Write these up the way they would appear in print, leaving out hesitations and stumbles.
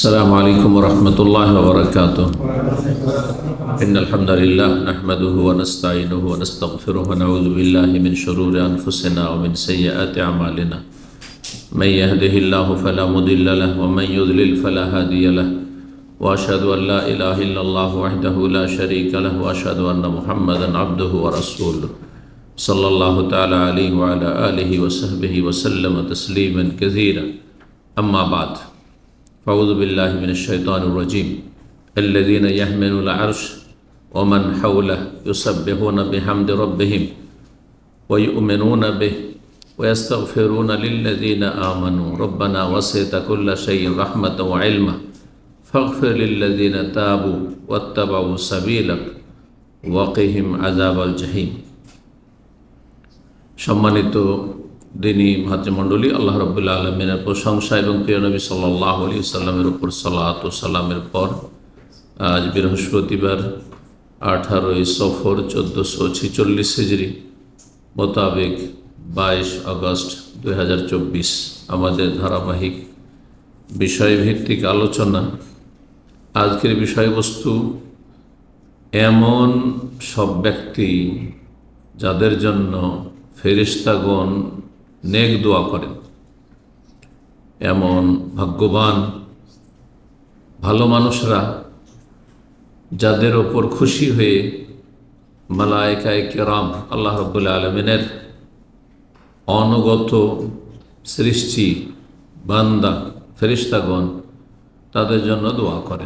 السلام عليكم ورحمة الله وبركاته. إن الحمد لله نحمده ونستعينه ونستغفره ونعوذ بالله من شرور أنفسنا ومن سيئات أعمالنا. من يهده الله فلا مضل له ومن يضلل فلا هادي له. وأشهد أن لا إله إلا الله وحده لا شريك له وأشهد أن محمدا عبده ورسوله صلى الله تعالى عليه وعلى آله وصحبه وسلم تسليما كثيرا. أما بعد، أعوذ بالله من الشيطان الرجيم. الذين يحملون العرش ومن حوله يسبحون بحمد ربهم ويؤمنون به ويستغفرون للذين آمنوا ربنا وسعت كل شيء رحمة وعلما فاغفر للذين تابوا واتبعوا سبيلك وقهم عذاب الجحيم. সম্মানিত দিনী ভাতৃমণ্ডলী, আল্লাহ রাব্বুল আলামিনের প্রশংসা এবং প্রিয় নবী সাল্লাল্লাহু আলাইহি ওয়াসাল্লামের উপর সালাত ও সালামের পর আজ বৃহস্পতিবার 18 সফর 1446 হিজরি মোতাবেক 22 আগস্ট 2024 আমাদের ধারাবাহিক বিষয়ভিত্তিক আলোচনা। আজকের বিষয়বস্তু এমন সব ব্যক্তি যাদের জন্য ফেরেশতাগণ নেক দোয়া করেন, এমন ভাগ্যবান ভালো মানুষরা যাদের ওপর খুশি হয়ে মালায়েকায়ে কেরাম আল্লাহ রাব্বুল আলামিনের অনগত সৃষ্টি বান্দা ফেরেশতাগণ তাদের জন্য দোয়া করেন।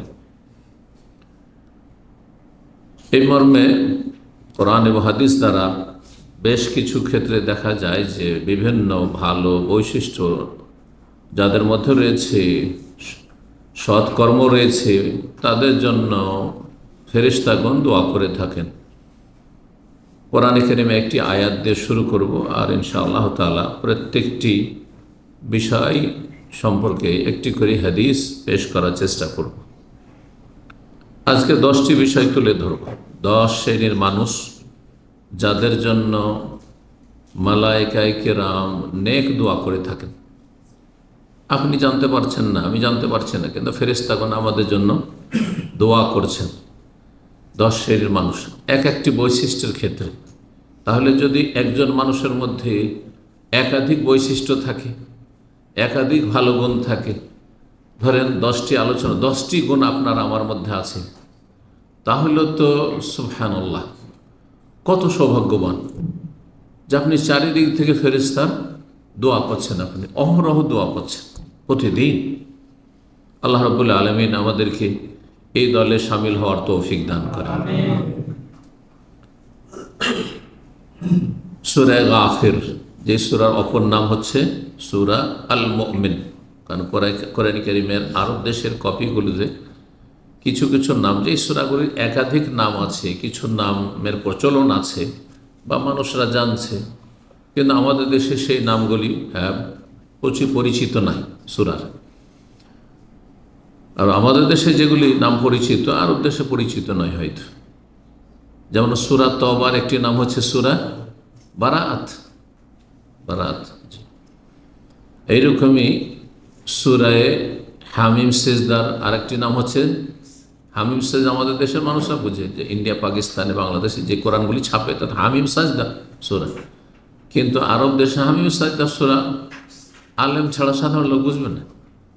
এই মর্মে কোরআন এবং হাদিস দ্বারা বেশ কিছু ক্ষেত্রে দেখা যায় যে বিভিন্ন ভালো বৈশিষ্ট্য যাদের মধ্যে রয়েছে, সৎকর্ম রয়েছে, তাদের জন্য ফেরেশতাগণ দোয়া করে থাকেন। কোরআনে কারিমে একটি আয়াত দিয়ে শুরু করব, আর ইনশাআল্লাহ তাআলা প্রত্যেকটি বিষয় সম্পর্কে একটি করে হাদিস পেশ করার চেষ্টা করব। আজকে 10টি বিষয় তুলে ধরব। 10 শ্রেণীর মানুষ যাদের জন্য মালায়েকায়ে কেরাম নেক দোয়া করে থাকেন। আপনি জানতে পারছেন না, আমি জানতে পারছি না, কিন্তু ফেরেশতাগণ আমাদের জন্য দোয়া করছেন। 10 শ্রেণীর মানুষ এক একটি বৈশিষ্ট্যের ক্ষেত্রে। তাহলে যদি একজন মানুষের মধ্যে একাধিক বৈশিষ্ট্য থাকে, একাধিক ভালো গুণ থাকে, ধরেন 10টি আলোচনা, 10টি গুণ আপনার আমার মধ্যে আছে, তাহলে তো সুবহানাল্লাহ, কত সৌভাগ্যবান যে আপনি চারিদিক থেকে ফেরেশতার দোয়া পাচ্ছেন, আপনি অহরহ দোয়া পাচ্ছেন প্রতিদিন। আল্লাহ রাব্বুল আলামিন আমাদেরকে এই দলে শামিল হওয়ার তৌফিক দান করেন। সূরা গাফির, যে সূরার অপর নাম হচ্ছে সূরা আল মুমিন। কারণ কোরআন কারীমের আরব দেশের কপিগুলোতে কিছু কিছু নাম, যে সূরাগুলির একাধিক নাম আছে, কিছু নামের প্রচলন আছে বা মানুষরা জানছে, কিন্তু আমাদের দেশে সেই নামগুলি পরিচিত নাই সূরার। আর আমাদের দেশে যেগুলি নাম পরিচিত আরব দেশে পরিচিত নয় হয়তো। যেমন সূরা তওবার একটি নাম হচ্ছে সূরা বারাআত। এইরকমই সূরায়ে হামিম সেজদার আরেকটি নাম হচ্ছে হামিম সাজদা। আমাদের দেশের মানুষরা বুঝে যে ইন্ডিয়া, পাকিস্তানে, বাংলাদেশে যে কোরআনগুলি ছাপে তাতে হামিম সাজদা সূরা, কিন্তু আরব দেশে হামিম সাজদা সূরা আলেম ছাড়া সাধারণ লোক বুঝবে না।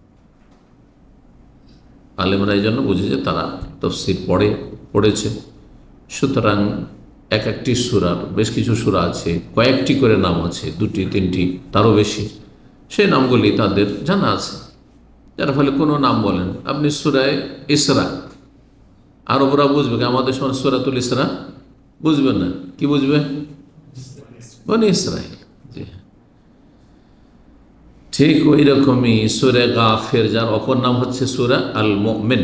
আলেমরা এই জন্য বুঝে যে তারা তাফসীর পড়েছে। সুতরাং এক একটি সূরার বেশ কিছু সূরা আছে, কয়েকটি করে নাম আছে, 2টি 3টি তারও বেশি, সেই নামগুলি তাদের জানা আছে। যার ফলে কোনো নাম বলেন আপনি সূরায়ে ইসরা, আরবরা বুঝবে, আমাদের সময় সূরাতুল ইসরা বুঝবেন না। কি বুঝবে? বনি ইসরাইল। জি, ঠিক ওই রকমই সূরা গাফির, যার অপর নাম হচ্ছে সূরা আল মুমিন।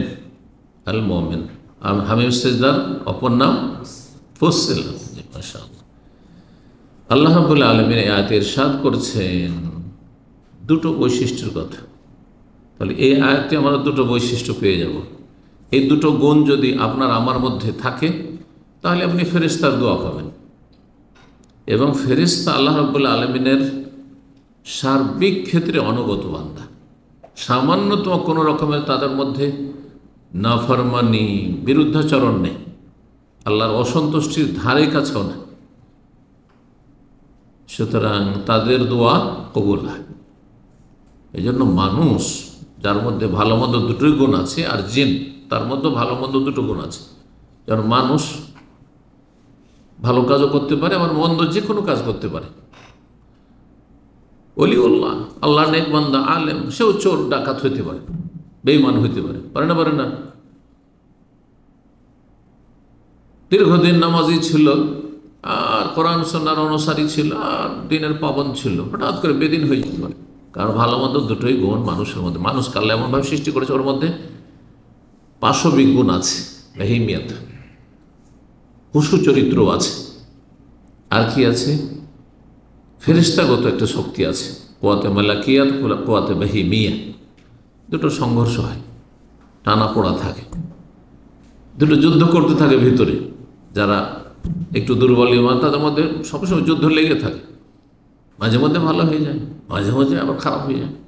হামিম সেজদার অপর নাম ফুসসিলাত। জি, মাশাআল্লাহ। আল্লাহ রাব্বুল আলামিন এই আয়াতে ইরশাদ করছেন 2টো বৈশিষ্ট্যের কথা। তাহলে এই আয়াতে আমরা 2টো বৈশিষ্ট্য পেয়ে যাব। এই 2টো গুণ যদি আপনার আমার মধ্যে থাকে, তাহলে আপনি ফেরেশতার দোয়া পাবেন। এবং ফেরেশতা আল্লাহ রাব্বুল আলামিনের সার্বিক ক্ষেত্রে অনুগত বান্দা। সামান্যতম কোনো রকমের তাদের মধ্যে নাফরমানি, বিরুদ্ধাচরণ নেই, আল্লাহর অসন্তুষ্টির ধারে কাছেও না। সুতরাং তাদের দোয়া কবুল হয়। এই জন্য মানুষ যার মধ্যে ভালো মন্দ দুটোই গুণ আছে, আর জিন তার মধ্যে ভালো মন্দ দুটো গুণ আছে। যেমন মানুষ ভালো কাজও করতে পারে, আবার মন্দ যে কোনো কাজ করতে পারে। ওলিউল্লাহ, আল্লাহ নেক বান্দা, আলেম, সেও চোর ডাকাত হইতে পারে, বেঈমান হইতে পারে, পারে না? পারে না? দীর্ঘদিন নামাজি ছিল, আর কোরআন সুন্নাহর অনুসারী ছিল, আর দিনের পাবন ছিল, হঠাৎ করে বেদিন হয়ে যেতে পারে। কারণ ভালো মন্দ দুটোই গুণ মানুষের মধ্যে। মানুষকে আল্লাহ এমনভাবে সৃষ্টি করেছে, ওর মধ্যে পাশবিক গুণ আছে, বাহিমিয়াত, পশু চরিত্র আছে, আর কি আছে? ফেরেশতাগত একটা শক্তি আছে, কুওয়াতে মালাকিয়াত, কুওয়াতে বাহিমিয়া। দুটো সংঘর্ষ হয়, টানা পোড়া থাকে, দুটো যুদ্ধ করতে থাকে ভিতরে। যারা একটু দুর্বল ইমান, তাদের মধ্যে সবসময় যুদ্ধ লেগে থাকে, মাঝে মধ্যে ভালো হয়ে যায়, মাঝে মাঝে আবার খারাপ হয়ে যায়।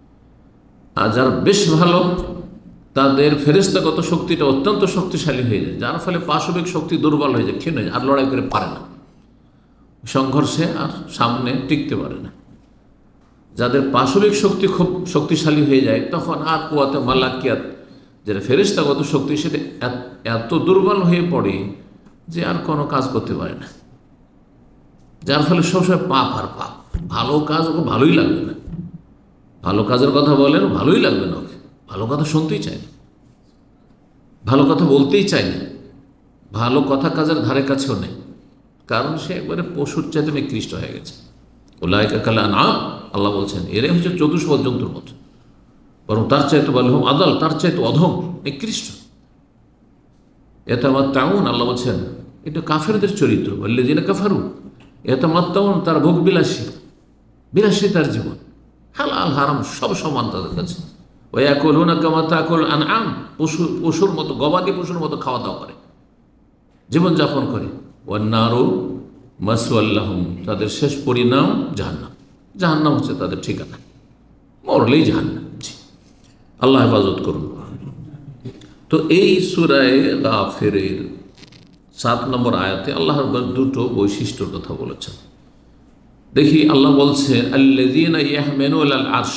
আর যারা বেশ ভালো, তাদের ফেরেশতাগত শক্তিটা অত্যন্ত শক্তিশালী হয়ে যায়, যার ফলে পাশবিক শক্তি দুর্বল হয়ে যায়, ক্ষীণ হয়ে যায়, আর লড়াই করে পারে না, সংঘর্ষে আর সামনে টিকতে পারে না। যাদের পাশবিক শক্তি খুব শক্তিশালী হয়ে যায়, তখন আর কুওয়াতে মালাকিয়াত, যেটা ফেরেশতাগত শক্তি, সেটা এত দুর্বল হয়ে পড়ে যে আর কোনো কাজ করতে পারে না, যার ফলে সবসময় পাপ আর পাপ। ভালো কাজ ওকে ভালোই লাগবে না, ভালো কাজের কথা বলেন ভালোই লাগবে না, ওকে ভালো কথা শুনতেই চায় না, ভালো কথা বলতেই চায় না, ভালো কথা কাজের ধারে কাছেও নেই, কারণ সে একবারে পশুর চাইতে নিকৃষ্ট হয়ে গেছে। উলাইকা কাল আনআম, আল্লাহ বলছেন এরাই হচ্ছে চতুষ্পদ জন্তুর মতো, বরং তার চাইতে বালহুম আদাল, তার চাইতে অধম, নিকৃষ্ট। ইয়াতামাত্তাউন, আল্লাহ বলছেন এটা কাফেরদের চরিত্র। আল্লাযীনা কাফারু ইয়াতামাত্তাউন, তার ভোগ বিলাসী, বিলাসী তার জীবন, হালাল হারাম সব সমান তাদের কাছে। ওয়া ইয়াকুলুনা কামা তাকুল আনআম, পশুর মতো, গবাদি পশুর মতো খাওয়া দাওয়া করে, জীবনযাপন করে। ওয়ান নারু মাসওয়াল লাহুম, তাদের শেষ পরিণাম জাহান্নাম। জাহান্নাম হচ্ছে তাদের ঠিকানা, মরলেই জাহান্নাম। আল্লাহ হেফাজত করুন। তো এই সূরা গাফিরের 7 নম্বর আয়াতে আল্লাহ দুটো বৈশিষ্ট্যর কথা বলেছেন। দেখি, আল্লাহ বলছে আল্লাযীনা ইয়াহমিলুনাল আরশ,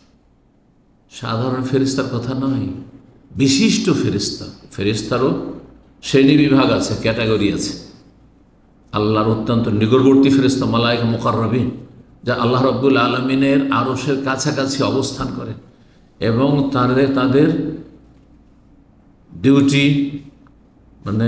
সাধারণ ফেরেশতার কথা নয়, বিশিষ্ট ফেরেশতা। ফেরেশতারও শ্রেণী বিভাগ আছে, ক্যাটাগরি আছে। আল্লাহর অত্যন্ত নিকটবর্তী ফেরেশতা মালায়েকা মুকাররাবিন, যা আল্লাহ রাব্বুল আলামিনের আরশের কাছাকাছি অবস্থান করে, এবং তাদের ডিউটি মানে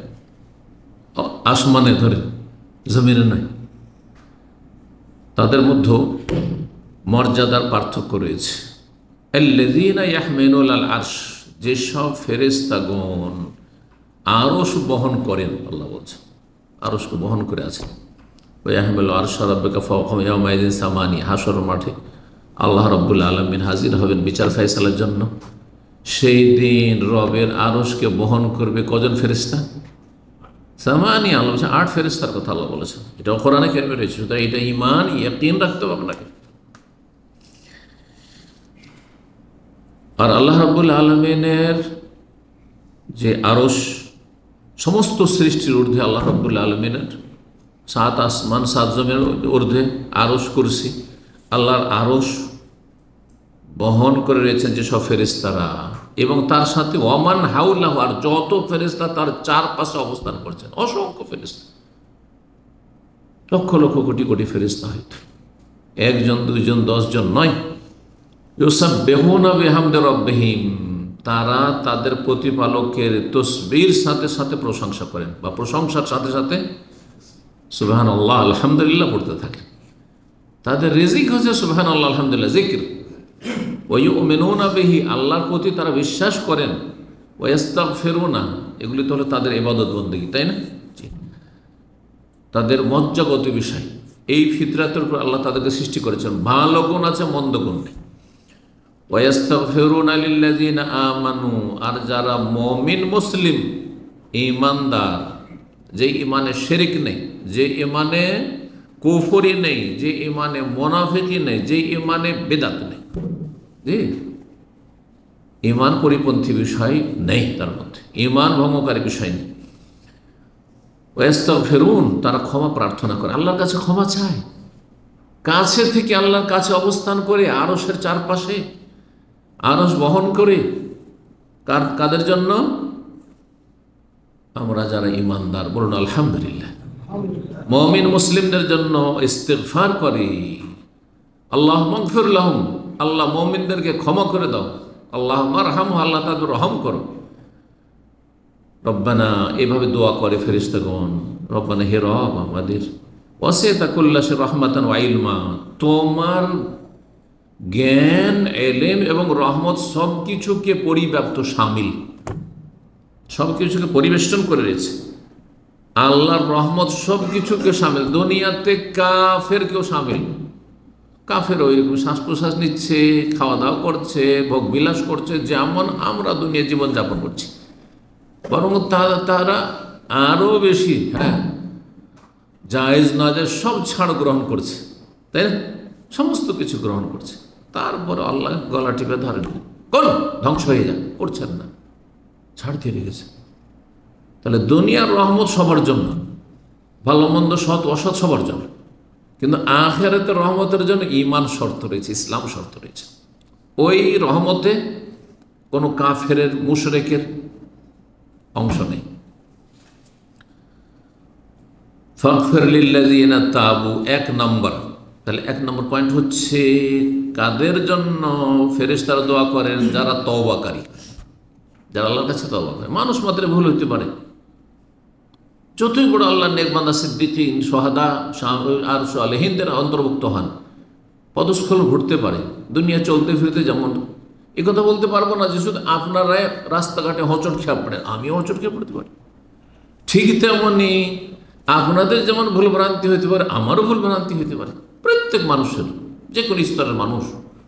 আসমানে ধরে, জমিনে নয়। তাদের মধ্যে মর্যাদার পার্থক্য রয়েছে। আল্লাযীনা ইয়াহমিলুনাল আরশ, যেসব ফেরেশতাগণ আরশ বহন করেন, আল্লাহ বলছেন আরশকে বহন করে আছেন। ওয়া ইয়াহমিলু আরশা রাব্বিকা ফাওকাহুম ইয়াওমাইযিন সামানিয়া, হাসর মাঠে আল্লাহ রাব্বুল আলামিন হাজির হবেন বিচার ফায়সালার জন্য। সেই দিন রবের আরশকে বহন করবে কজন ফেরেশতা? সামানিয়া, আল্লাহ বলছেন 8 ফেরেশতার কথা আল্লাহ বলেছেন। এটাও কোরআনে কারিমে রয়েছে। সুতরাং এটা ঈমান, ইয়াকিন রাখতে হবে আপনাকে। আর আল্লাহ রাব্বুল আলামিনের যে আরশ, সমস্ত সৃষ্টির ঊর্ধ্বে আল্লাহ রাব্বুল আলামিনের 7 আসমান 7 জমিনের ঊর্ধ্বে আরশ, কুরসি। আল্লাহর আরশ বহন করে রয়েছেন যেসব ফেরেশতারা, এবং তার সাথে ওয়ামান হাউলাহু, আর যত ফেরেশতা তার চারপাশে অবস্থান করছেন, অসংখ্য ফেরেশতা, লক্ষ লক্ষ কোটি কোটি ফেরেশতা, হয়তো 1 জন 2 জন 10 জন নয়। ইউসাব্বিহুনা বিহামদি রাব্বিহিম, তারা তাদের প্রতিপালকের তসবির সাথে সাথে প্রশংসা করেন, বা প্রশংসার সাথে সাথে সুবহানাল্লাহ আলহামদুলিল্লাহ পড়তে থাকে। তাদের রিজিক হচ্ছে সুবহানাল্লাহ আলহামদুলিল্লাহ জিকির। ওয়া ইউমিনুনা বিহি, আল্লাহর প্রতি তারা বিশ্বাস করেন। ওয়া ইস্তাগফিরুনা, এগুলি তো হলো তাদের ইবাদত বন্দেগী, তাই না? তাদের মজ্জাগত বিষয়, এই ফিতরাতের উপর আল্লাহ তাদেরকে সৃষ্টি করেছেন। ভালো গুণ আছে, মন্দ গুণ নেই। ওয়া ইস্তাগফিরুনা লিল্লাযীনা আমানু, আর যারা মুমিন মুসলিম ঈমানদার, যে ঈমানে শিরক নেই, যে ঈমানে কুফরি নেই, যে ঈমানে মুনাফিকি নেই, যে ঈমানে বিদআত নেই, জি ইমান পরিপন্থী বিষয় নেই, তার মধ্যে ইমান ভঙ্গকারী বিষয় নেই। ওয়াস্তাগফিরুন, তারা ক্ষমা প্রার্থনা করে, আল্লাহর কাছে ক্ষমা চায়, কাছে থেকে আল্লাহর কাছে অবস্থান করে আরশের চারপাশে আরশ বহন করে। কাদের জন্য? আমরা যারা ইমানদার, বলুন আলহামদুলিল্লাহ। মুমিন মুসলিমদের জন্য ইস্তিগফার করি, আল্লাহ মাগফির লাহুম, আল্লাহ মুমিনদেরকে ক্ষমা করে দাও, আল্লাহ মারহাম, আল্লাহ তাদের রহম করো। রব্বানা, এভাবে দোয়া করে ফেরেশতাগণ, রব্বানা, হে রব আমাদের, ওয়াসি'তা কুল্লা শাইইন রাহমাতান ওয়া ইলমা, তোমার জ্ঞান, এলেম এবং রহমত সব কিছুকে পরিব্যাপ্ত, শামিল, সব কিছুকে পরিবেষ্টন করে রয়েছে। আল্লাহর রহমত সব কিছুকে শামিল, দুনিয়াতে কাফেরকেও শামিল। কাফের ওইরকম শ্বাস প্রশ্বাস নিচ্ছে, খাওয়া দাওয়া করছে, ভোগ বিলাস করছে, যেমন আমরা দুনিয়া জীবন যাপন করছি, বরং তারা আরও বেশি, হ্যাঁ, জায়েজ নাজেজ সব ছাড় গ্রহণ করছে, তাই না? সমস্ত কিছু গ্রহণ করছে, তারপর আল্লাহ গলা টিপে ধরেন, কোন ধ্বংস হয়ে যায়, করছেন না, ছাড় দিয়ে রেখেছে। তাহলে দুনিয়ার রহমত সবার জন্য, ভালো মন্দ সৎ অসৎ সবার জন্য, কিন্তু আখিরাতের রহমতের জন্য ঈমান শর্ত রয়েছে, ইসলাম শর্ত রয়েছে। ওই রহমতে কোনো কাফেরের, মুশরিকের অংশ নেই। ফাগফির লিল্লাযিনা তাবু, এক নম্বর। তাহলে এক নম্বর পয়েন্ট হচ্ছে কাদের জন্য ফেরেশতারা দোয়া করেন? যারা তওবাকারী, যারা আল্লাহর কাছে তওবা করে। মানুষ মাত্র ভুল হইতে পারে, যতই বড় আল্লাহর নেক বান্দা, সিদ্দিকিন, সোহাদা আর সালেহিনদের অন্তর্ভুক্ত হন, পদস্খলন ঘটতে পারে দুনিয়া চলতে ফিরতে। যেমন এ কথা বলতে পারবো না যে শুধু আপনারা রাস্তাঘাটে হোঁচট খেয়ে পড়েন, আমিও হোঁচট খেয়ে পড়তে পারি, ঠিক তেমনি আপনাদের যেমন ভুলভ্রান্তি হইতে পারে, আমারও ভুলভ্রান্তি হইতে পারে। প্রত্যেক মানুষের, যে কোনো স্তরের মানুষ,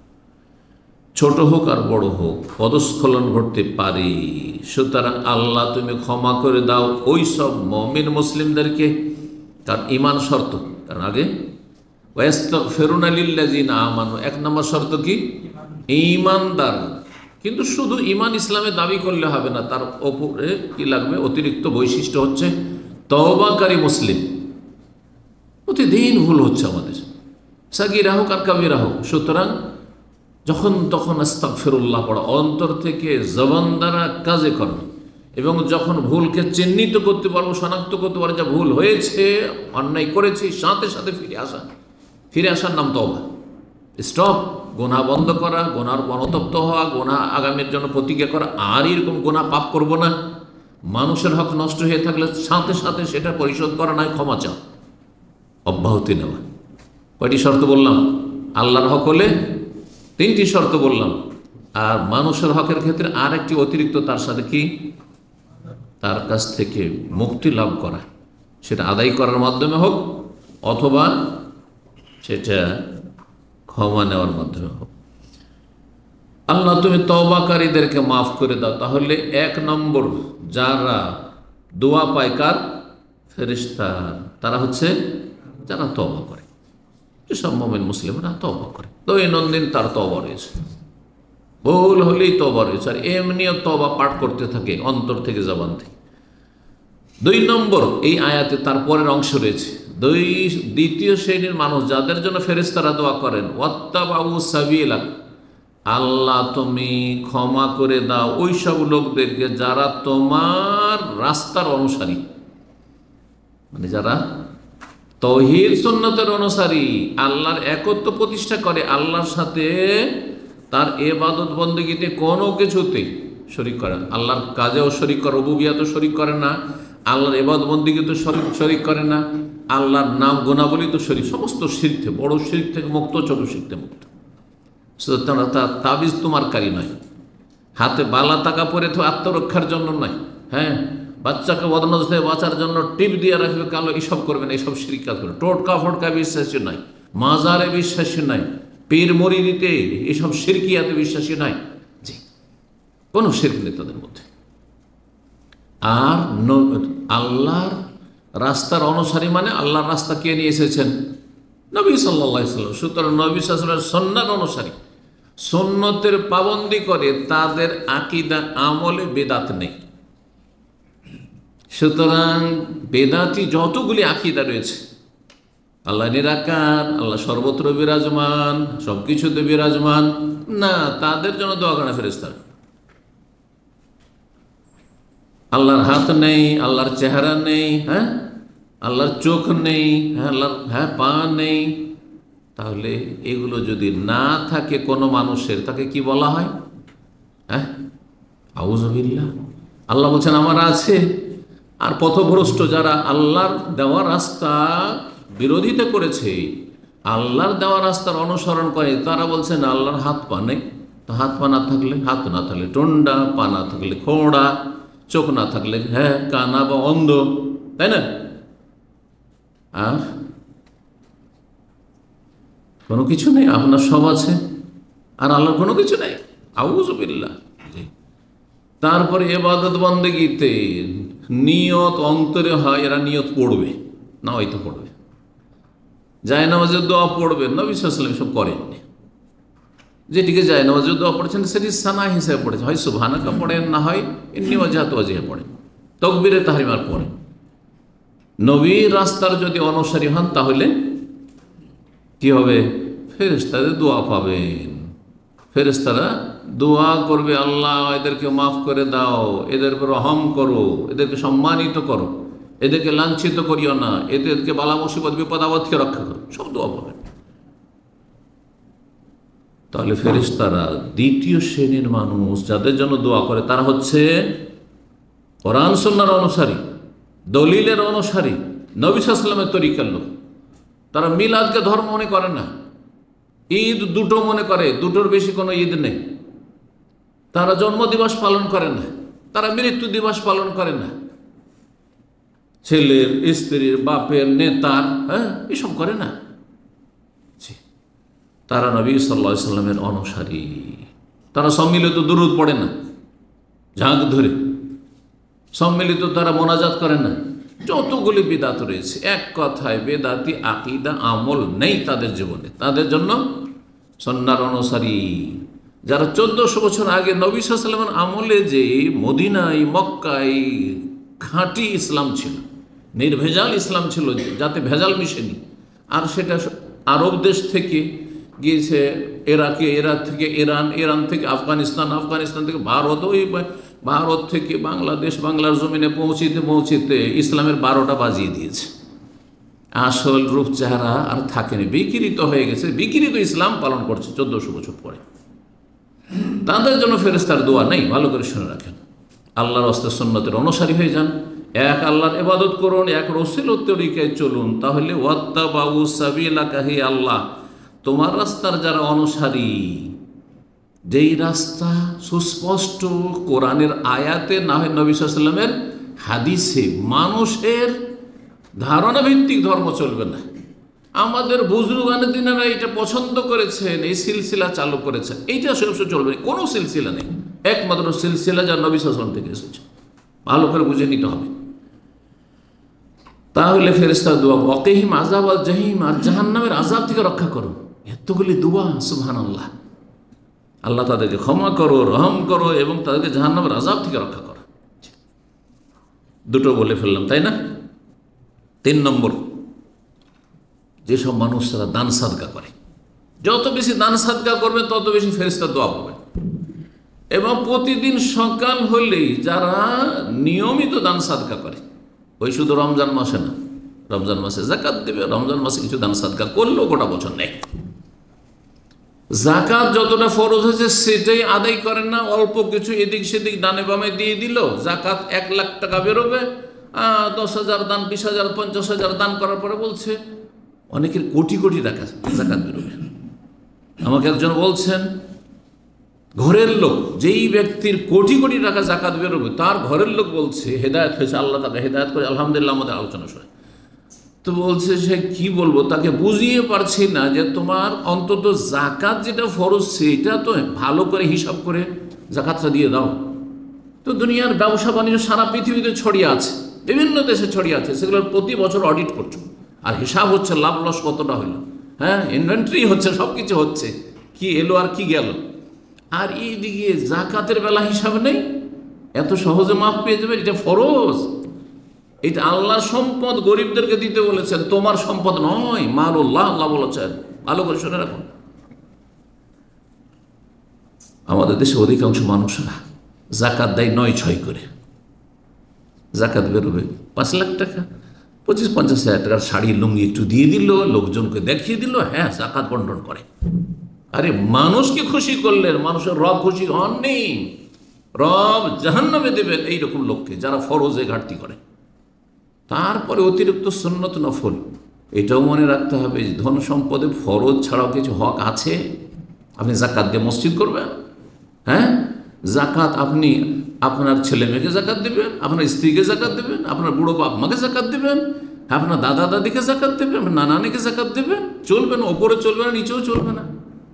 ছোট হোক আর বড় হোক, পদস্খলন ঘটতে পারে। সুতরাং আল্লাহ তুমি ক্ষমা করে দাও ওই সব মুমিন মুসলিমদেরকে, কারণ ঈমান শর্ত। কারণ আগে ওয়াস্তাগফিরুনা লিল্লাযিনা আমানু, এক নম্বর শর্ত কি? ঈমানদার। কিন্তু শুধু ঈমান ইসলামে দাবি করলে হবে না, তার ওপরে কি লাগবে? অতিরিক্ত বৈশিষ্ট্য হচ্ছে তওবাকারী মুসলিম। প্রতিদিন ভুল হচ্ছে আমাদের, সাগীরা হোক আর কাবীরা হোক। সুতরাং যখন তখন আস্তাগফিরুল্লাহ পড়া, অন্তর থেকে জবান দ্বারা কাজে করা, এবং যখন ভুলকে চিহ্নিত করতে পারবো, শনাক্ত করতে পারবো যে ভুল হয়েছে, অন্যায় করেছি, সাথে সাথে ফিরে আসার নাম তওবা। স্টপ, গুনাহ বন্ধ করা, গুনার অনুতপ্ত হওয়া, গুনাহ আগামীর জন্য প্রতিজ্ঞা করা, আর এরকম গুনাহ পাপ করব না। মানুষের হক নষ্ট হয়ে থাকলে সাথে সাথে সেটা পরিশোধ করা, নয় ক্ষমা চাও, অব্যাহতি নেওয়া। কয়টি শর্ত বললাম? আল্লাহর হক হলে 3টি শর্ত বললাম, আর মানুষের হকের ক্ষেত্রে আর একটি অতিরিক্ত, তার সাথে কি? তার কাছ থেকে মুক্তি লাভ করা, সেটা আদায় করার মাধ্যমে হোক অথবা সেটা ক্ষমা নেওয়ার মাধ্যমে হোক। আল্লাহ তুমি তওবাকারীদেরকে মাফ করে দাও। তাহলে এক নম্বর যারা দোয়া পায় কার? ফেরেশতা। তারা হচ্ছে যারা তওবা করে, যেসব মুমিন মুসলিমরা তওবা করে, দৈনন্দিন তার তওবা রয়েছে, ভুল হলেই তওবা রয়েছে, আর এমনিও তওবা পাঠ করতে থাকে অন্তর থেকে, জবান থেকে। 2 নম্বর এই আয়াতে তার পরের অংশ রয়েছে, দ্বিতীয় শ্রেণীর মানুষ যাদের জন্য ফেরেশতারা দোয়া করেন, ওয়াত্তাবাউ সাবিলাক, আল্লাহ তুমি ক্ষমা করে দাও ওই সব লোকদেরকে যারা তোমার রাস্তার অনুসারী, মানে যারা তাওহীদ সুন্নতের অনুসারী, আল্লাহর একত্ব প্রতিষ্ঠা করে, আল্লাহর সাথে তার ইবাদত বন্দেগীতে কোনো কিছুতে শরীক করে, আল্লাহর কাজেও শরীক করে, রুবুবিয়াতেও শরীক করে না, আল্লাহর ইবাদত বন্দেগীতে শরীক করে না, আল্লাহর নাম গুণাবলী তো শরীক, সমস্ত শিরক থেকে, বড় শিরক থেকে মুক্ত, ছোট শিরক থেকে মুক্ত। সুতরাং তাবিজ তোমার কারি নয়, হাতে বালা টাকা পরে তো আত্মরক্ষার জন্য নয়, হ্যাঁ, বাচ্চাকে বদনজর থেকে বাঁচার জন্য টিপ দিয়ে রাখবে কালো, এইসব করবে না, এইসব শিরক কাজ করে। টোটকা ফটকা বিশ্বাসী নয়, মাজারে বিশ্বাসী নয়, পীর মরিদিতে এইসব শিরকিয়াতে বিশ্বাসী নয়, জি, কোনো শিরক নেই তাদের মধ্যে। আর আল্লাহর রাস্তার অনুসারী মানে আল্লাহর রাস্তা কে নিয়ে এসেছেন? নবী সাল্লাল্লাহু আলাইহি ওয়াসাল্লাম। সুতরাং নবী সাল্লাল্লাহু আলাইহি ওয়াসাল্লামের সুন্নাহর অনুসারী, সুন্নতের পাবন্দি করে তাদের আকীদা আমলে বেদাত নেই। সুতরাং বেদাতি যতগুলি আকীদা রয়েছে, আল্লাহ নিরাকার, আল্লাহ সর্বত্র বিরাজমান, সব কিছুতে বিরাজমান, না, তাদের জন্য দোয়া করে না ফেরেশতারা। আল্লাহর হাত নেই, আল্লাহর চেহারা নেই, আল্লাহর চোখ নেই, আল্লাহর পা নেই, তাহলে এগুলো যদি না থাকে কোনো মানুষের, তাকে কি বলা হয়? আউযুবিল্লাহ। আল্লাহ বলছেন আমার আছে। আর পথভ্রষ্ট যারা আল্লাহর দেওয়া রাস্তা বিরোধিতা করেছে, আল্লাহর দেওয়া রাস্তার অনুসরণ করে, তারা বলছেন আল্লাহর হাত পা নেই। তো হাত পা না থাকলে, হাত না থাকলে টন্ডা, পা না থাকলে খোঁড়া, চোখ না থাকলে কানা বা অন্ধ, তাই না? আর কোনো কিছু নেই, আপনার সব আছে আর আল্লাহর কোনো কিছু নেই। আউযুবিল্লাহ। তারপরে ইবাদত বন্দেগীতে নিয়ত অন্তরে হয়, এরা নিয়ত পড়বে না, হয়তো পড়বে, জায়নামাজের দোয়া পড়বে, নবী সাল্লাল্লাহু আলাইহি ওয়াসাল্লাম সব করেননি। যেটিকে জায়নামাজের দোয়া পড়েছেন সেটি সানা হিসেবে পড়েছে, হয় সুবহানাকা পড়েন, না হয় ইন্নী ওয়াজহাতু ওয়াজহিয়া পড়েন, তাকবীরে তাহরিমার পড়ে। নবীর রাস্তার যদি অনুসারী হন তাহলে কি হবে? ফেরেশতাদের দোয়া পাবেন। ফেরেশতারা দোয়া করবে, আল্লাহ এদেরকে মাফ করে দাও, এদের উপর রহম করো, এদেরকে সম্মানিত করো, এদেরকে লাঞ্ছিত করিও না, এদেরকে বালা মুসিবত বিপদ আপদ থেকে রক্ষা করো, সব দোয়া পাবেন। তাহলে ফেরেশতারা দ্বিতীয় শ্রেণীর মানুষ যাদের জন্য দোয়া করে, তারা হচ্ছে কোরআন সুন্নাহর অনুসারী, দলিলের অনুসারী, নবী সাল্লাল্লাহু আলাইহি ওয়াসাল্লামের তরিকার লোক। তারা মিলাদকে ধর্ম মনে করে না, ঈদ দুটো মনে করে, দুটোর বেশি কোনো ঈদ নেই। তারা জন্মদিবস পালন করে না, তারা মৃত্যু দিবস পালন করে না, ছেলের, স্ত্রীর, বাপের, নেতার, এসব করে না। তারা নবী সাল্লাল্লাহু আলাইহি ওয়াসাল্লামের অনুসারী। তারা সম্মিলিত দুরূদ পড়ে না, ঝাঁক ধরে সম্মিলিত তারা মোনাজাত করে না। যতগুলি বিদাত রয়েছে, এক কথায় বেদাতি আকীদা আমল নেই তাদের জীবনে। তাদের জন্য সুন্নাহর অনুসারী যারা 1400 বছর আগে নবী সাল্লাল্লাহু আলাইহি ওয়াসাল্লামের আমলে যে মদিনায়, মক্কায় খাঁটি ইসলাম ছিল, নির্ভেজাল ইসলাম ছিল, যাতে ভেজাল মিশেনি, আর সেটা আরব দেশ থেকে গিয়েছে ইরাকে, ইরাক থেকে ইরান, ইরান থেকে আফগানিস্তান, আফগানিস্তান থেকে ভারত, ওই ভারত থেকে বাংলাদেশ, বাংলার জমিনে পৌঁছিতে পৌঁছিতে ইসলামের 12টা বাজিয়ে দিয়েছে। আসল রূপ চেহারা আর থাকেনি, বিকৃত হয়ে গেছে, বিকৃত ইসলাম পালন করছে 1400 বছর পরে। তাদের জন্য ফেরেশতার দোয়া নেই। ভালো করে শুনে রাখেন, আল্লাহর রাস্তা সুন্নতের অনুসারী হয়ে যান, এক আল্লাহর ইবাদত করুন, এক রাসূলের তরিকায় চলুন, তাহলে ওয়াত্তাবাউ সাবিলাকা, হে আল্লাহ তোমার রাস্তার যারা অনুসারী, যেই রাস্তা সুস্পষ্ট কোরআনের আয়াতে, না হয় নবী সাল্লাল্লাহু আলাইহি ওয়াসাল্লামের হাদিসে, মানুষের ধারণা ভিত্তিক ধর্ম চলবে না। আমাদের বুজুর্গানেরা এটা পছন্দ করেছেন, এই সিলসিলা চালু করেছেন, এইটা সব চলবে না। কোনো সিলসিলা নেই, একমাত্র সিলসিলা যা নবী সাল্লাল্লাহু আলাইহি ওয়াসাল্লাম থেকে এসেছে। ভালো করে বুঝে নিতে হবে। তাহলে ফেরেশতার দোয়া, ওয়াকিহিম আযাব আল জাহিম, আর জাহান্নামের আযাব থেকে রক্ষা করো। এতগুলি দোয়া, সুবহানাল্লাহ। আল্লাহ তাদেরকে ক্ষমা করো, রহম করো, এবং তাদেরকে জাহান্নামের আযাব থেকে রক্ষা করো। দুটো বলে ফেললাম, তাই না? 3 নম্বর, যেসব মানুষরা দান সাদকা করে, যত বেশি দান সাদকা করবে তত বেশি ফেরেশতার দোয়া পাবে। এবং প্রতিদিন সকাল হলেই যারা নিয়মিত দান সাদকা করে, ওই শুধু রমজান মাসে না, রমজান মাসে যাকাত দেবে, রমজান মাসে কিছু দান সাদকা করলেও গোটা বছর নেই। যাকাত যতটা ফরজ হয়েছে সেটাই আদায় করেন না, অল্প কিছু এদিক সেদিক ডানে বামে দিয়ে দিল, যাকাত 1 লাখ টাকা বেরোবে, 10,000 দান, 20,000, 50,000 দান করার পরে বলছে অনেকের কোটি কোটি টাকা যাকাত বেরোবে। আমাকে একজন বলছেন, ঘরের লোক, যেই ব্যক্তির কোটি কোটি টাকা যাকাত বেরোবে, তার ঘরের লোক বলছে হেদায়েত হয়েছে, আল্লাহ তাকে হেদায়েত করে, আলহামদুলিল্লাহ। আমাদের আলোচনা শুনে তো বলছে, সে কি বলবো, তাকে বুঝিয়ে পারছি না যে তোমার অন্তত যাকাত যেটা ফরজ সেটা তো ভালো করে হিসাব করে যাকাতটা দিয়ে দাও। তো দুনিয়ার ব্যবসা বাণিজ্য সারা পৃথিবীতে ছড়িয়ে আছে, বিভিন্ন দেশে ছড়িয়ে আছে, সেগুলোর প্রতি বছর অডিট করছো, আর হিসাব হচ্ছে লাভ লস কতটা হইলো, ইনভেন্টরি হচ্ছে, সব কিছু হচ্ছে, কি এলো আর কি গেল। আর এইদিকে জাকাতের বেলা হিসাব নেই, এত সহজে মাফ পেয়ে যাবে। এটা ফরজ, এটা আল্লাহর সম্পদ গরিবদেরকে দিতে বলেছেন, তোমার সম্পদ নয়। মালুল্লাহ, আল্লাহ বলেছেন। ভালো করে শুনে রাখুন, আমাদের দেশে অধিকাংশ মানুষরা জাকাত দেয় 9-6 করে। জাকাত বেরোবে 5 লাখ টাকা, 25-50 হাজার টাকার শাড়ি লুঙ্গি একটু দিয়ে দিল, লোকজনকে দেখিয়ে দিল, হ্যাঁ জাকাত বন্টন করে। আরে মানুষকে খুশি করলেন, মানুষের রব খুশি হননি। রব জাহান্নামে দেবেন এইরকম লোককে যারা ফরজে ঘাটতি করে। তারপরে অতিরিক্ত সুন্নত নফল, এটাও মনে রাখতে হবে যে ধন সম্পদে ফরজ ছাড়াও কিছু হক আছে। আপনি জাকাত দিয়ে মসজিদ করবেন, হ্যাঁ জাকাত আপনি আপনার ছেলে মেয়েকে জাকাত দেবেন, আপনার স্ত্রীকে জাকাত দেবেন, আপনার বুড়ো বাপ মাকে জাকাত দেবেন, আপনার দাদা দাদিকে জাকাত দেবেন, আপনার নানানিকে জাকাত দেবেন। চলবে না, ওপরে চলবে না, নিচেও চলবে না।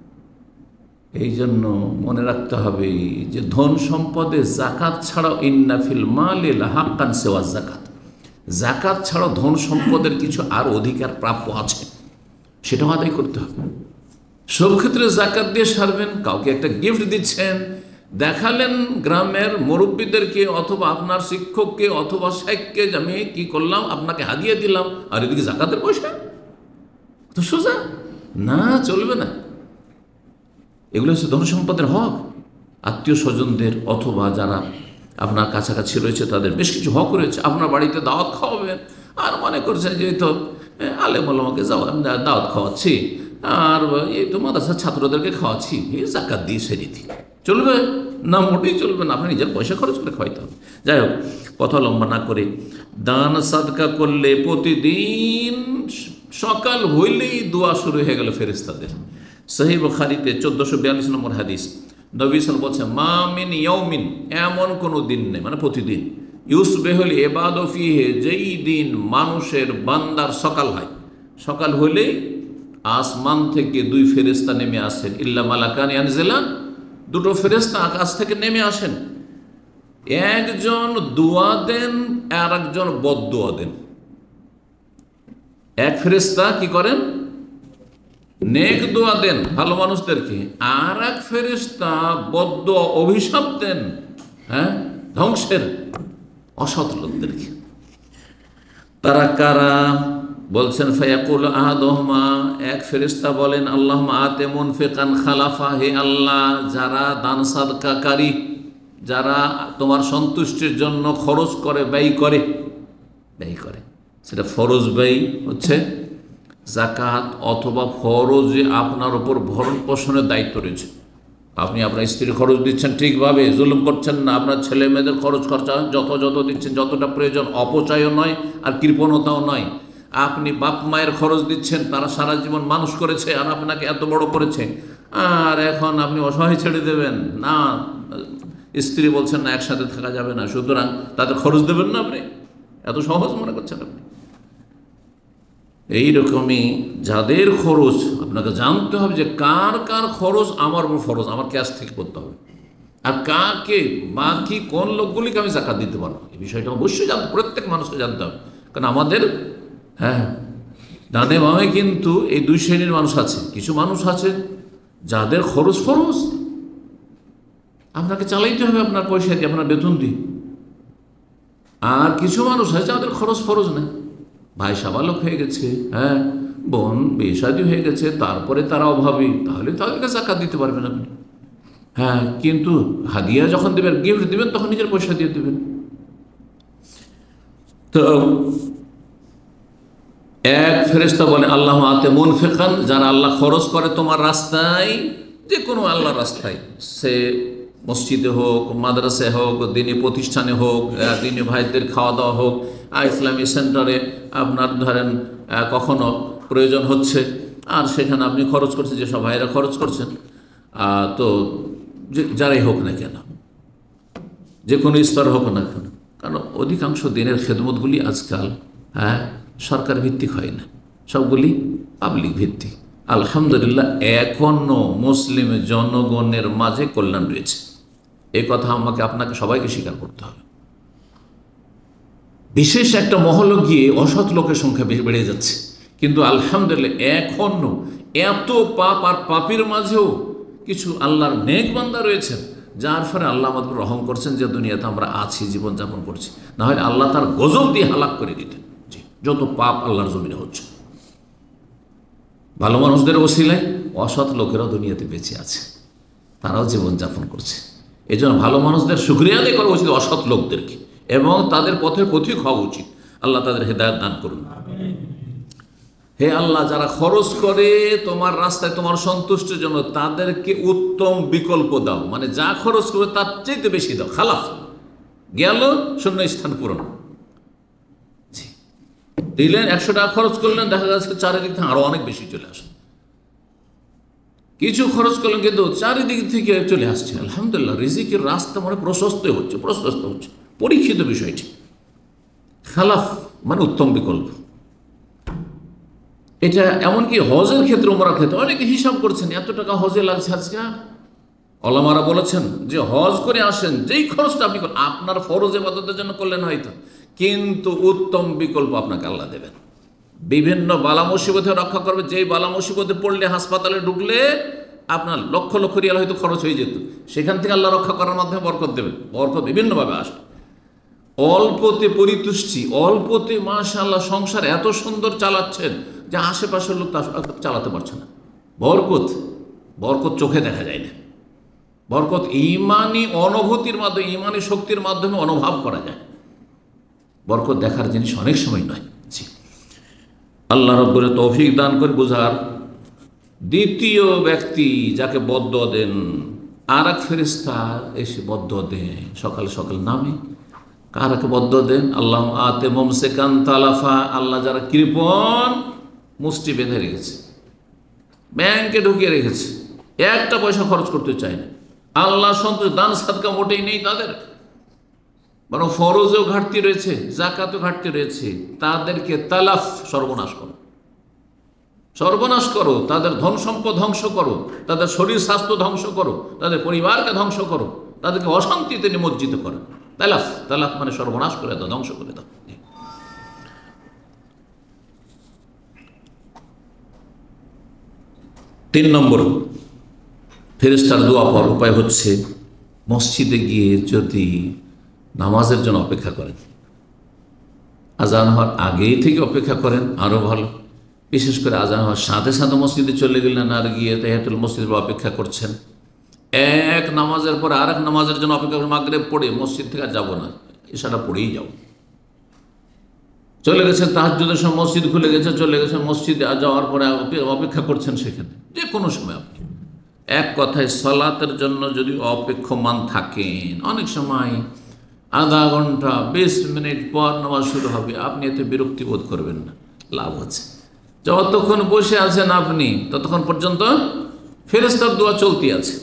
এই জন্য মনে রাখতে হবে যে ধন সম্পদে জাকাত ছাড়াও ইন্না ফিল মালি লাহাক্কান সিওয়া জাকাত, জাকাত ছাড়াও ধন সম্পদের কিছু আর অধিকার প্রাপ্য আছে, সেটাও আদায় করতে হবে। সব ক্ষেত্রে জাকাত দিয়ে সারবেন। কাউকে একটা গিফট দিচ্ছেন, দেখালেন গ্রামের মুরব্বীদেরকে অথবা আপনার শিক্ষককে অথবা শেখকে যে আমি কি করলাম, আপনাকে হাদিয়ে দিলাম, আর এদিকে জাকাতের পয়সা, তো সোজা না, চলবে না। এগুলো হচ্ছে ধন সম্পদের হক। আত্মীয় স্বজনদের অথবা যারা আপনার কাছাকাছি রয়েছে তাদের বেশ কিছু হক রয়েছে। আপনার বাড়িতে দাওয়াত খাওয়াবেন, আর মনে করছেন যে এই তো আলেম ওলামাকে দাওয়াত খাওয়াচ্ছি, আর এই তো মাদ্রাসার ছাত্রদেরকে খাওয়াচ্ছি, এই জাকাত দিয়ে সেরে দিই, চলবে না? মোটেই চলবে না। আপনি নিজের পয়সা খরচ করে খাওয়াইতে হবে। যাই হোক, কথা লম্বা না করে, দান সাদকা করলে প্রতিদিন সকাল হইলেই দোয়া শুরু হয়ে গেল ফেরেশতাদের। সহিহ বুখারীতে 1442 নম্বর হাদিস, নবী সাল্লাল্লাহু আলাইহি ওয়াসাল্লাম বলছেন, মা মিন ইয়াউমিন, এমন কোনো দিন নেই, মানে প্রতিদিন, ইউসবিহুল ইবাদু ফিহি, যেই দিন মানুষের বান্দার সকাল হয়, সকাল হইলেই আসমান থেকে 2 ফেরেশতা নেমে আসেন, ইল্লা মালাকান ইয়ানজিলান, 2 ফেরেশতা আকাশ থেকে নেমে আসেন। একজন দোয়া দেন আর একজন বদদোয়া দেন। এক ফেরেশতা কি করেন? নেক দোয়া দেন ভালো মানুষদেরকে, আর এক ফেরেশতা বদদোয়া, অভিশাপ দেন, হ্যাঁ ধ্বংসের, অসৎ লোকদেরকে। তারা কারা? বলছেন, ফায়াকুল আহাদুহুমা, এক ফেরেশতা বলেন, আল্লাহুম্মা আতি মুনফিকান খালাফা, হে আল্লাহ, যারা দান সাদকাকারী, যারা তোমার সন্তুষ্টির জন্য খরচ করে, ব্যয় করে, সেটা ফরজ ব্যয় হচ্ছে জাকাত, অথবা ফরজে আপনার ওপর ভরণ পোষণের দায়িত্ব রয়েছে। আপনি আপনার স্ত্রীর খরচ দিচ্ছেন ঠিকভাবে, জুলুম করছেন না, আপনার ছেলে মেয়েদের খরচ খরচা যত দিচ্ছেন, যতটা প্রয়োজন, অপচয়ও নয় আর কৃপণতাও নয়। আপনি বাপ মায়ের খরচ দিচ্ছেন, তারা সারা জীবন মানুষ করেছে আর আপনাকে এত বড় করেছে, আর এখন আপনি অসহায় ছেড়ে দেবেন না। স্ত্রী বলছেন না, একসাথে থাকা যাবে না, সুতরাং তাদের খরচ দেবেন না আপনি, এত সহজ মনে করছেন আপনি। এইরকমই যাদের খরচ, আপনাকে জানতে হবে যে কার কার খরচ আমার উপর ফরজ, আমার ক্যাশ থেকে করতে হবে, আর কাকে বাকি কোন লোকগুলিকে আমি জাকাত দিতে পারবো, এই বিষয়টা অবশ্যই জানতে, প্রত্যেক মানুষকে জানতে হবে। কারণ আমাদের ডানে বামে কিন্তু এই 2 শ্রেণীর মানুষ আছে। কিছু মানুষ আছে যাদের খরচ ফরজ, আপনাকে চালাইতে হবে আপনার পয়সা দিয়ে, আপনার বেতন দিয়ে। আর কিছু মানুষ আছে যাদের খরচ ফরজ নেই, ভাই সাবালক হয়ে গেছে, বোন বিয়ে-শাদী হয়ে গেছে, তারপরে তারা অভাবী, তাহলে তাদেরকে জাকাত দিতে পারবেন আপনি। কিন্তু হাদিয়া যখন দেবেন, গিফট দেবেন, তখন নিজের পয়সা দিয়ে দেবেন। তো এক ফেরেশতা বলে, আল্লাহ আতে মুনফিকান, যারা আল্লাহ খরচ করে তোমার রাস্তায়, যে কোনো আল্লাহর রাস্তায়, সে মসজিদে হোক, মাদ্রাসায় হোক, দিনী প্রতিষ্ঠানে হোক, দিনী ভাইদের খাওয়া দাওয়া হোক, ইসলামী সেন্টারে আপনার ধরেন কখনো প্রয়োজন হচ্ছে, আর সেখানে আপনি খরচ করছেন, যেসব ভাইরা খরচ করছেন, তো যারাই হোক না কেন, যে কোনো স্তর হোক না কেন, কারণ অধিকাংশ দিনের খেদমতগুলি আজকাল সরকার ভিত্তিক হয় না, সবগুলি পাবলিক ভিত্তিক। আলহামদুলিল্লাহ, এখনও মুসলিম জনগণের মাঝে কল্যাণ রয়েছে, এই কথা আপনাকে সবাইকে স্বীকার করতে হবে। বিশেষ একটা মহল গিয়ে অসৎ লোকের সংখ্যা বেড়ে যাচ্ছে, কিন্তু আলহামদুলিল্লাহ এখনও এত পাপ, আর পাপের মাঝেও কিছু আল্লাহর নেক বান্দা রয়েছেন যার ফলে আল্লাহ আমাদের রহম করছেন যে দুনিয়াতে আমরা আছি, জীবনযাপন করছি, না হয় আল্লাহ তার গজব দিয়ে হালাক করে দিতেন। জি, যত পাপ আল্লাহর জমিনে হচ্ছে। ভালো মানুষদের ওসিলায় অসৎ লোকেরাও দুনিয়াতে বেঁচে আছে, তারাও জীবনযাপন করছে। এই জন্য ভালো মানুষদের শুকরিয়া আদায় করা উচিত অসৎ লোকদেরকে, এবং তাদের পথে পথিক হওয়া উচিত। আল্লাহ তাদের হেদায়েত দান করুন। হে আল্লাহ, যারা খরচ করে তোমার রাস্তায় তোমার সন্তুষ্টির জন্য, তাদেরকে উত্তম বিকল্প দাও। মানে যা খরচ করবে তার চাইতে বেশি দাও। খালাফ গেল, শূন্য স্থান পূরণ। দিলেন 100 টাকা খরচ করলেন, দেখা যাচ্ছে চারিদিক থেকে আরো অনেক বেশি চলে আসে। কিছু খরচ করলেন কিন্তু চারিদিক থেকে চলে আসছে। আলহামদুলিল্লাহ, রিজিকের রাস্তা মানে প্রশস্ত হচ্ছে। পরীক্ষিত বিষয়টি। খালাফ মানে উত্তম বিকল্প। এটা এমনকি হজের ক্ষেত্রে, উমরার ক্ষেত্রে অনেকে হিসাব করছেন এত টাকা হজে লাগছে আজকে। ওলামারা বলেছেন যে হজ করে আসেন, যেই খরচটা আপনি আপনার ফরজ ইবাদতের জন্য করলেন হয়তো, কিন্তু উত্তম বিকল্প আপনাকে আল্লাহ দেবেন। বিভিন্ন বালা মুসিবতে রক্ষা করবে। যেই বালা মুসিবতে পড়লে, হাসপাতালে ঢুকলে আপনার লক্ষ লক্ষ রিয়াল হয়তো খরচ হয়ে যেত, সেখান থেকে আল্লাহ রক্ষা করার মাধ্যমে বরকত দেবেন। বরকত বিভিন্নভাবে আসে। অল্পতে পরিতুষ্টি, অল্পতে মাশাআল্লাহ সংসার এত সুন্দর চালাচ্ছেন যে আশেপাশের লোক তা চালাতে পারছে না। বরকত চোখে দেখা যায় না। বরকত ইমানি অনুভূতির মাধ্যমে, ইমানি শক্তির মাধ্যমে অনুভব করা যায়। বরকত দেখার জিনিস অনেক সময় নয়। জি, আল্লাহ রাব্বুল তৌফিক দান করে বুঝার। দ্বিতীয় ব্যক্তি যাকে বদদুয়া দেন, আর এক ফেরেশতা এসে বদদুয়া দেন সকাল সকাল নামে। কারাকে বদদুয়া দেন? আল্লাহ আতে মুমসিকান তালাফা, আল্লাহ যারা কৃপণ, মুষ্টি বেঁধে রেখেছে, ব্যাংকে ঢুকিয়ে রেখেছে, একটা পয়সা খরচ করতে চায় না, আল্লাহ সন্তোষ, দান সাদকা মোটেই নেই তাদের, বরং ফরজেও ঘাটতি রয়েছে, জাকাতেও ঘাটতি রয়েছে, তাদেরকে তালাফ, সর্বনাশ করো, তাদের ধন সম্পদ ধ্বংস করো, তাদের শরীর স্বাস্থ্য ধ্বংস করো, তাদের পরিবারকে ধ্বংস করো, তাদেরকে অশান্তিতে নিমজ্জিত করো। তালাফ মানে সর্বনাশ করে দাও, ধ্বংস করে দাও। 3 নম্বর ফেরেশতার দোয়া পড়ার উপায় হচ্ছে, মসজিদে গিয়ে যদি নামাজের জন্য অপেক্ষা করেন, আজান হওয়ার আগেই থেকে অপেক্ষা করেন আরও ভালো। বিশেষ করে আজান হওয়ার সাথে সাথে মসজিদে চলে গেলেন, আর গিয়ে তাহিয়াতুল মসজিদ অপেক্ষা করছেন। এক নামাজের পরে আরেক নামাজের জন্য অপেক্ষা করে, মাগরিব পড়ে মসজিদ থেকে আর যাবো না, ইশারা পড়েই যাও। চলে গেছেন তাহাজ্জুদের সময়, মসজিদ খুলে গেছে, চলে গেছেন মসজিদে, যাওয়ার পরে অপেক্ষা করছেন সেখানে, যে কোনো সময় আপনি। এক কথায় সালাতের জন্য যদি অপেক্ষমান থাকেন, অনেক সময় আধা ঘন্টা 20 মিনিট পর নামাজ শুরু হবে, আপনি এতে বিরক্তি বোধ করবেন না। লাভ আছে, যতক্ষণ বসে আছেন আপনি ততক্ষণ পর্যন্ত ফেরেশতার দোয়া চলতি আছে।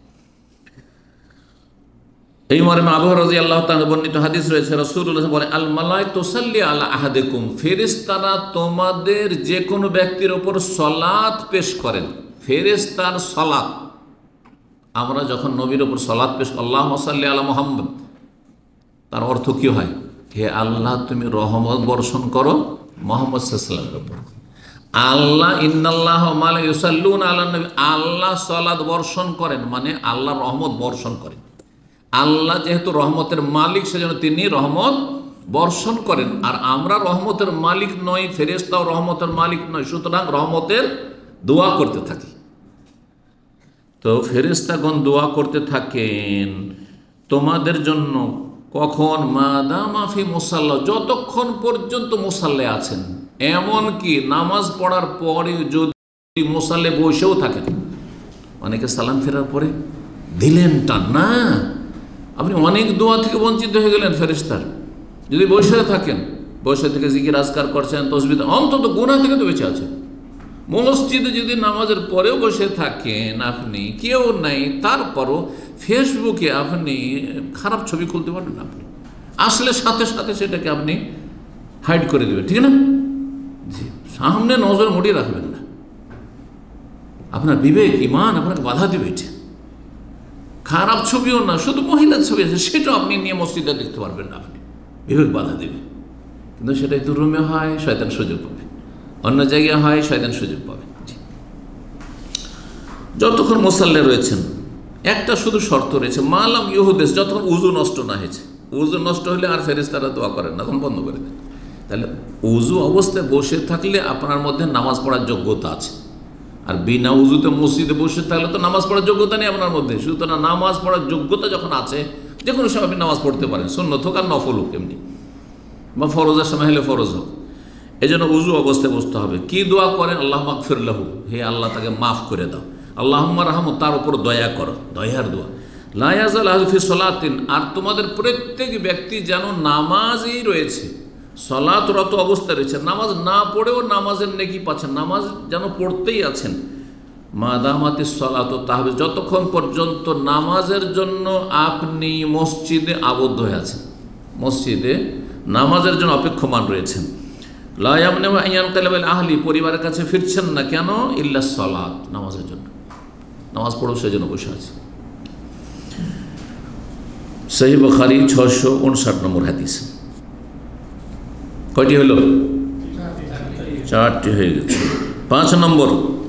এই মর্মে আবু হুরায়রা রাদিয়াল্লাহু তাআলা বর্ণিত হাদিস রয়েছে, রাসূলুল্লাহ বলেন, আল মালায়েকা তুসাল্লি আলা আহাদিকুম, ফেরেশতারা তোমাদের যে কোনো ব্যক্তির উপর সালাত পেশ করেন। ফেরেশতার সালাত, আমরা যখন নবীর উপর সালাত পেশ, আল্লাহুম্মা সাল্লি আলা মুহাম্মদ, তার অর্থ কি হয়? হে আল্লাহ, তুমি রহমত বর্ষণ করো মুহাম্মদ সাল্লাল্লাহু আলাইহি ওয়াসাল্লামের উপর। আল্লাহ ইন্নাল্লাহা ওয়া মালাইকাতুহু ইউসাল্লুনা আলান নবী, আল্লাহ সালাত বর্ষণ করেন, মানে আল্লাহ রহমত বর্ষণ করেন। আল্লাহ যেহেতু রহমতের মালিক, সেজন্য তিনি রহমত বর্ষণ করেন। আর আমরা রহমতের মালিক নই, ফেরেশতাও রহমতের মালিক নয়, সুতরাং রহমতের দোয়া করতে থাকি। তো ফেরেশতাগণ দোয়া করতে থাকেন তোমাদের জন্য। কখন? মাদামা ফি মুসাল্লা, যতক্ষণ পর্যন্ত মুসাল্লে আছেন। এমনকি নামাজ পড়ার পরে যদি মুসাল্লে বসেও থাকেন, অনেকে সালাম ফেরার পরে দিলেন টান, না, আপনি অনেক দোয়া থেকে বঞ্চিত হয়ে গেলেন ফেরেশতার। যদি বসে থাকেন, বসে থেকে জিকির আজকার করছেন, তাসবিহ, অন্তত গুনাহ থেকে তো বেঁচে আছেন। মসজিদে যদি নামাজের পরেও বসে থাকেন আপনি, কেউ নাই, তারপরও ফেসবুকে আপনি খারাপ ছবি খুলতে পারেন, আপনি আসলে সাথে সাথে সেটাকে আপনি হাইড করে দেবেন, ঠিক না? জি, সামনে নজর মুড়িয়ে রাখবেন না। আপনার বিবেক, ইমান আপনাকে বাধা দেবে। এটা খারাপ ছবিও না, শুধু মহিলার ছবি আছে, সেটাও আপনি নিয়ে মসজিদে দেখতে পারবেন না, আপনি বিবেক বাধা দেবে। কিন্তু সেটাই তো রুমে হয়, শয়তান সুযোগ পাবে, অন্য জায়গায় হয়, শয়তান সুযোগ পাবে। যতক্ষণ মুসাল্লি রয়েছেন একটা শুধু শর্ত রয়েছে, মালাম ইহুদেস, যতক্ষণ উজু নষ্ট না হয়েছে। উজু নষ্ট হলে আর ফেরেশতারা দোয়া করেন না, তখন বন্ধ করে দেন। তাহলে উজু অবস্থায় বসে থাকলে আপনার মধ্যে নামাজ পড়ার যোগ্যতা আছে, আর বিনা উজুতে মসজিদে বসে থাকলে তো নামাজ পড়ার যোগ্যতা নেই আপনার মধ্যে। সুতরাং নামাজ পড়ার যোগ্যতা যখন আছে, যে কোনো সময় আপনি নামাজ পড়তে পারেন, সুন্নত হোক আর নফল হোক, এমনি বা ফরজের সময় হলে ফরজ হোক। এই জন্য উজু অবস্থায় বসতে হবে। কি দোয়া করেন? আল্লাহ মাগফির লাহু, হে আল্লাহ তাকে মাফ করে দাও। আল্লাহুম্মা রাহমু, তার উপর দয়া করো, দয়ার দোয়া। লা ইয়াজাল আহদু ফি সলাতিন, আর তোমাদের প্রত্যেক ব্যক্তি যেন নামাজই রয়েছে, সলাতরত অবস্থায় রয়েছে, নামাজ না পড়েও নামাজের নেকি পাচ্ছেন, নামাজ যেন পড়তেই আছেন। মাদামাতিস সলাত তাহবে, যতক্ষণ পর্যন্ত নামাজের জন্য আপনি মসজিদে আবদ্ধ হয়ে আছেন, মসজিদে নামাজের জন্য অপেক্ষমান রয়েছেন। লা ইয়ামনাউ আন ইয়ানকালিবা ইলা আহলি, পরিবারের কাছে ফিরছেন না, কেন? ইল্লা সলাত, নামাজের জন্য, নামাজ পড়ো সেজন্য বসে আছে। সহিহ বুখারী 659 নম্বর হাদিস। কয়টি হলো? 4টি হয়ে গেছে। 5 নম্বর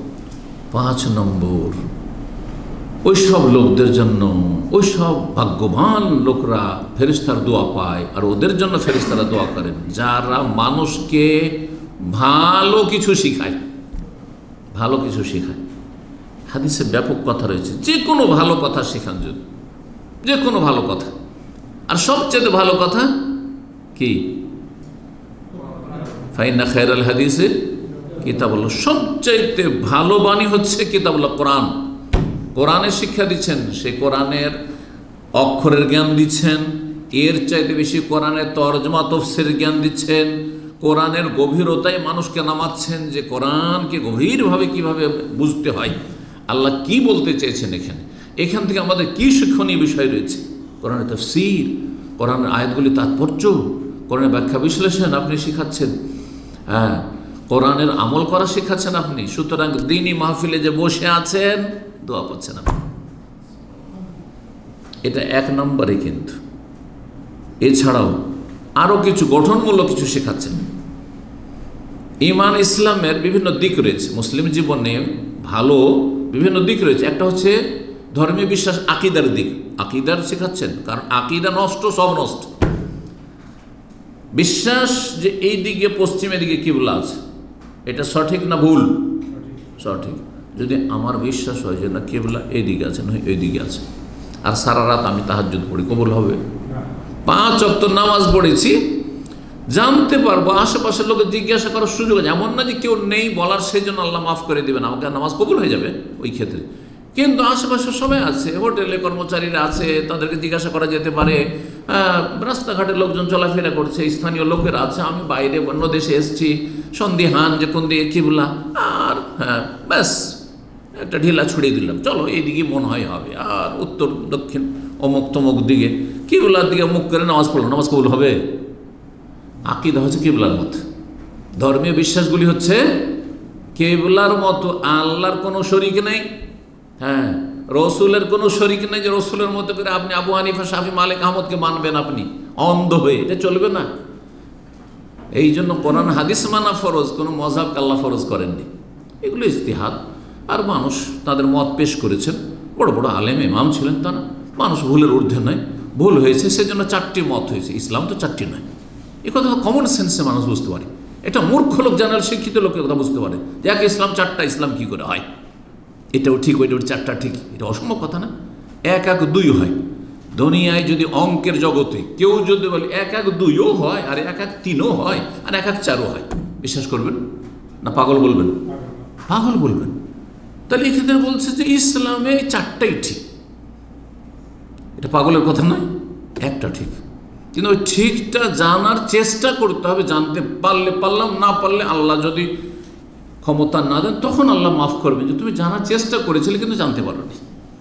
ওই সব লোকদের জন্য, ওই সব ভাগ্যবান লোকরা ফেরেশতার দোয়া পায়, আর ওদের জন্য ফেরেশতারা দোয়া করেন যারা মানুষকে ভালো কিছু শিখায়, ভালো কিছু শেখায়। হাদিসে ব্যাপক কথা রয়েছে, যে কোনো ভালো কথা শেখান, যদি যে কোনো ভালো কথা। আর সবচেয়ে ভালো কথা কি? ফাইন্না খায়রাল হাদিসে কিতাবুল্লাহ, সবচাইতে ভালো বাণী হচ্ছে কিতাবুল্লাহ, কোরআন। কোরআনের শিক্ষা দিচ্ছেন, সেই কোরআনের অক্ষরের জ্ঞান দিচ্ছেন, এর চাইতে বেশি কোরআনের তরজমা তফসিরের জ্ঞান দিচ্ছেন, কোরআনের গভীরতায় মানুষকে নামাচ্ছেন, যে কোরআনকে গভীরভাবে কিভাবে বুঝতে হয়, আল্লাহ কি বলতে চেয়েছেন এখান থেকে আমাদের কি শিক্ষণীয় বিষয় রয়েছে। কোরআনের তাফসীর, কোরআনের আয়াতগুলি তাৎপর্য, কোরআনের ব্যাখ্যা বিশ্লেষণ আপনি শিখাচ্ছেন, হ্যাঁ, কোরআনের আমল করা শেখাচ্ছেন আপনি। সুতরাং দ্বীনি মাহফিলে যে বসে আছেন, দোয়া পাচ্ছেন আপনি, এটা 1 নম্বরে। কিন্তু এছাড়াও আরও কিছু গঠনমূলক কিছু শেখাচ্ছেন। ঈমান ইসলামের বিভিন্ন দিক রয়েছে, মুসলিম জীবনে ভালো বিভিন্ন দিক রয়েছে। একটা হচ্ছে ধর্মীয় বিশ্বাস, আকিদার দিক, আকিদার শেখাচ্ছেন, কারণ আকিদা নষ্ট, সব নষ্ট। বিশ্বাস যে এই দিকে পশ্চিমের দিকে কিবলা আছে, এটা সঠিক না ভুল? সঠিক। যদি আমার বিশ্বাস হয় যে না কিবলা এই দিকে আছে, নয় এই দিকে আছে, আর সারা রাত আমি তাহাজ্জুদ পড়ি, কবুল হবে? 5 ওয়াক্ত নামাজ পড়েছি, জানতে পারবো, আশেপাশের লোকে জিজ্ঞাসা করার সুযোগ আছে। এমন না যে কেউ নেই বলার, সেই জন্য আল্লাহ মাফ করে দেবেন, আমাকে নামাজ কবুল হয়ে যাবে ওই ক্ষেত্রে। কিন্তু আশেপাশে সবাই আছে, হোটেলে কর্মচারীরা আছে, তাদেরকে জিজ্ঞাসা করা যেতে পারে, রাস্তাঘাটে লোকজন চলাফেরা করছে, স্থানীয় লোকেরা আছে, আমি বাইরে অন্য দেশে এসেছি, সন্দিহান যে কোন দিকে কিবলা, আর হ্যাঁ ব্যাস একটা ঢিলা ছুড়িয়ে দিলাম, চলো এইদিকে মনে হয় হবে, আর উত্তর দক্ষিণ অমুক তমুক দিকে কিবলার দিকে মুখ করে নামাজ পড়লো, নামাজ কবুল হবে? আকীদা হচ্ছে কিবলার মতো, ধর্মীয় বিশ্বাসগুলি হচ্ছে কিবলার মতো। আল্লাহর কোনো শরীক নেই, হ্যাঁ, রসুলের কোনো শরীক নেই যে রসুলের মতো করে আপনি আবু হানিফা, শাফি, মালিক, আহমদকে মানবেন আপনি অন্ধ হয়ে, এটা চলবে না। এই জন্য কোরআন হাদিস মানা ফরজ, কোনো মযহাবকে আল্লাহ ফরজ করেননি, এগুলো ইজতিহাদ। আর মানুষ তাদের মত পেশ করেছেন, বড় বড় আলেম ইমাম ছিলেন তারা, মানুষ ভুলের ঊর্ধ্বে নয়, ভুল হয়েছে সেজন্য 4টি মত হয়েছে, ইসলাম তো 4টি নয়। এ কথা তো কমন সেন্সে মানুষ বুঝতে পারে, এটা মূর্খ লোক জানার, শিক্ষিত লোকের কথা বুঝতে পারে যে এক ইসলাম 4টা, ইসলাম কি করে হয়, এটাও ঠিক ওইটাও 4টা ঠিক, এটা অসম্ভব কথা না। 1 1 2 হয়। দুনিয়ায় যদি অঙ্কের জগতে কেউ যদি বলে 1 1 2ও হয়, আর 1 1 3ও হয়, আর 1 1 4ও হয়, বিশ্বাস করবেন না? পাগল বলবেন? পাগল বলবেন। তাহলে এক্ষেত্রে বলছে যে ইসলামে 4টাই ঠিক, এটা পাগলের কথা নয়, একটা ঠিক। কিন্তু ওই ঠিকটা জানার চেষ্টা করতে হবে, জানতে পারলে পারলাম, না পারলে আল্লাহ যদি ক্ষমতা না দেন তখন আল্লাহ মাফ করবেন, যে তুমি জানার চেষ্টা করেছিলে কিন্তু জানতে পারোনি।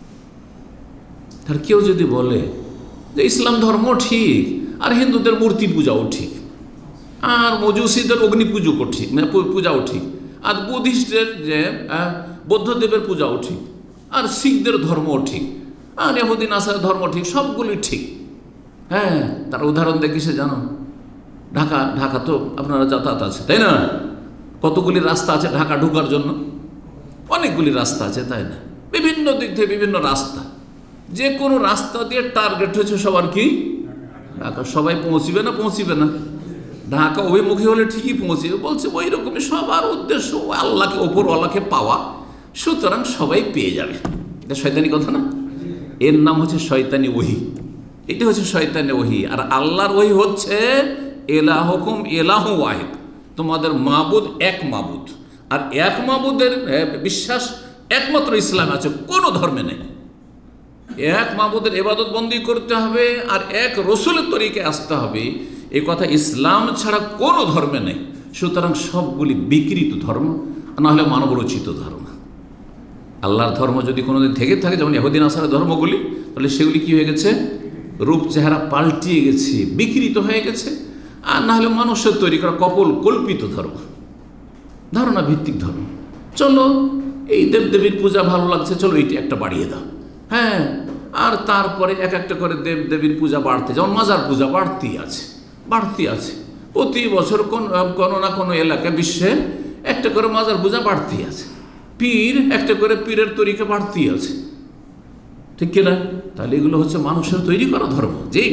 আর কেউ যদি বলে যে ইসলাম ধর্ম ঠিক, আর হিন্দুদের মূর্তি পূজাও ঠিক, আর মজুসিদের অগ্নি পুজো ঠিক, মানে পূজাও ঠিক, আর বুদ্ধিস্টের যে বৌদ্ধদেবের পূজাও ঠিক, আর শিখদের ধর্মও ঠিক, আর ইহুদি নাসারের ধর্ম ঠিক, সবগুলি ঠিক। হ্যাঁ, তার উদাহরণ দেখি সে জানো, ঢাকা তো আপনারা যাতায়াত আছে তাই না? কতগুলি রাস্তা আছে ঢাকা ঢোকার জন্য? অনেকগুলি রাস্তা আছে তাই না? বিভিন্ন দিক থেকে বিভিন্ন রাস্তা, যে কোনো রাস্তা দিয়ে টার্গেট হয়েছে সবার কি ঢাকা। সবাই পৌঁছিবে না? পৌঁছিবে না। ঢাকা অভিমুখী হলে ঠিকই পৌঁছিবে। বলছে ওই রকমই সবার উদ্দেশ্য আল্লাহকে, ওপরওয়ালাকে পাওয়া, সুতরাং সবাই পেয়ে যাবে। এটা শয়তানি কথা না? এর নাম হচ্ছে শয়তানি ওহী। এটা হচ্ছে শয়তানি ওহী। আর আল্লাহর ওহী হচ্ছে ইলাহুকুম ইলাহু ওয়াহিদ, তোমাদের মাবুদ এক মাবুদ। আর এক মাবুদের বিশ্বাস একমাত্র ইসলামে আছে, কোনো ধর্মে নেই। এক মাবুদের ইবাদত বন্দি করতে হবে আর এক রসুলের তরিকে আসতে হবে, এই কথা ইসলাম ছাড়া কোনো ধর্মে নেই। সুতরাং সবগুলি বিকৃত ধর্ম, নাহলে মানবরচিত ধর্ম। আল্লাহর ধর্ম যদি কোনোদিন থেকে থাকে, যেমন ইহুদি নাসারা ধর্মগুলি, তাহলে সেগুলি কি হয়ে গেছে? রূপ চেহারা পাল্টিয়ে গেছে, বিকৃত হয়ে গেছে। আর না হলে মানুষের তৈরি করা কল্পিত ধর্ম, ধারণা ভিত্তিক ধর্ম। চলো এই দেবদেবীর পূজা ভালো লাগছে, চলো এইটি একটা বাড়িয়ে দাও। হ্যাঁ, আর তারপরে এক একটা করে দেবদেবীর পূজা বাড়তে, যেমন মাজার পূজা বাড়তি আছে। প্রতি বছর কোনো না কোনো এলাকায় বিশ্বে একটা করে মাজার পূজা বাড়তি আছে। পীর একটা করে পীরের তরিকা বাড়তি আছে, ঠিক কিনা? তাহলে এগুলো হচ্ছে মানুষের তৈরি করা ধর্ম। জি,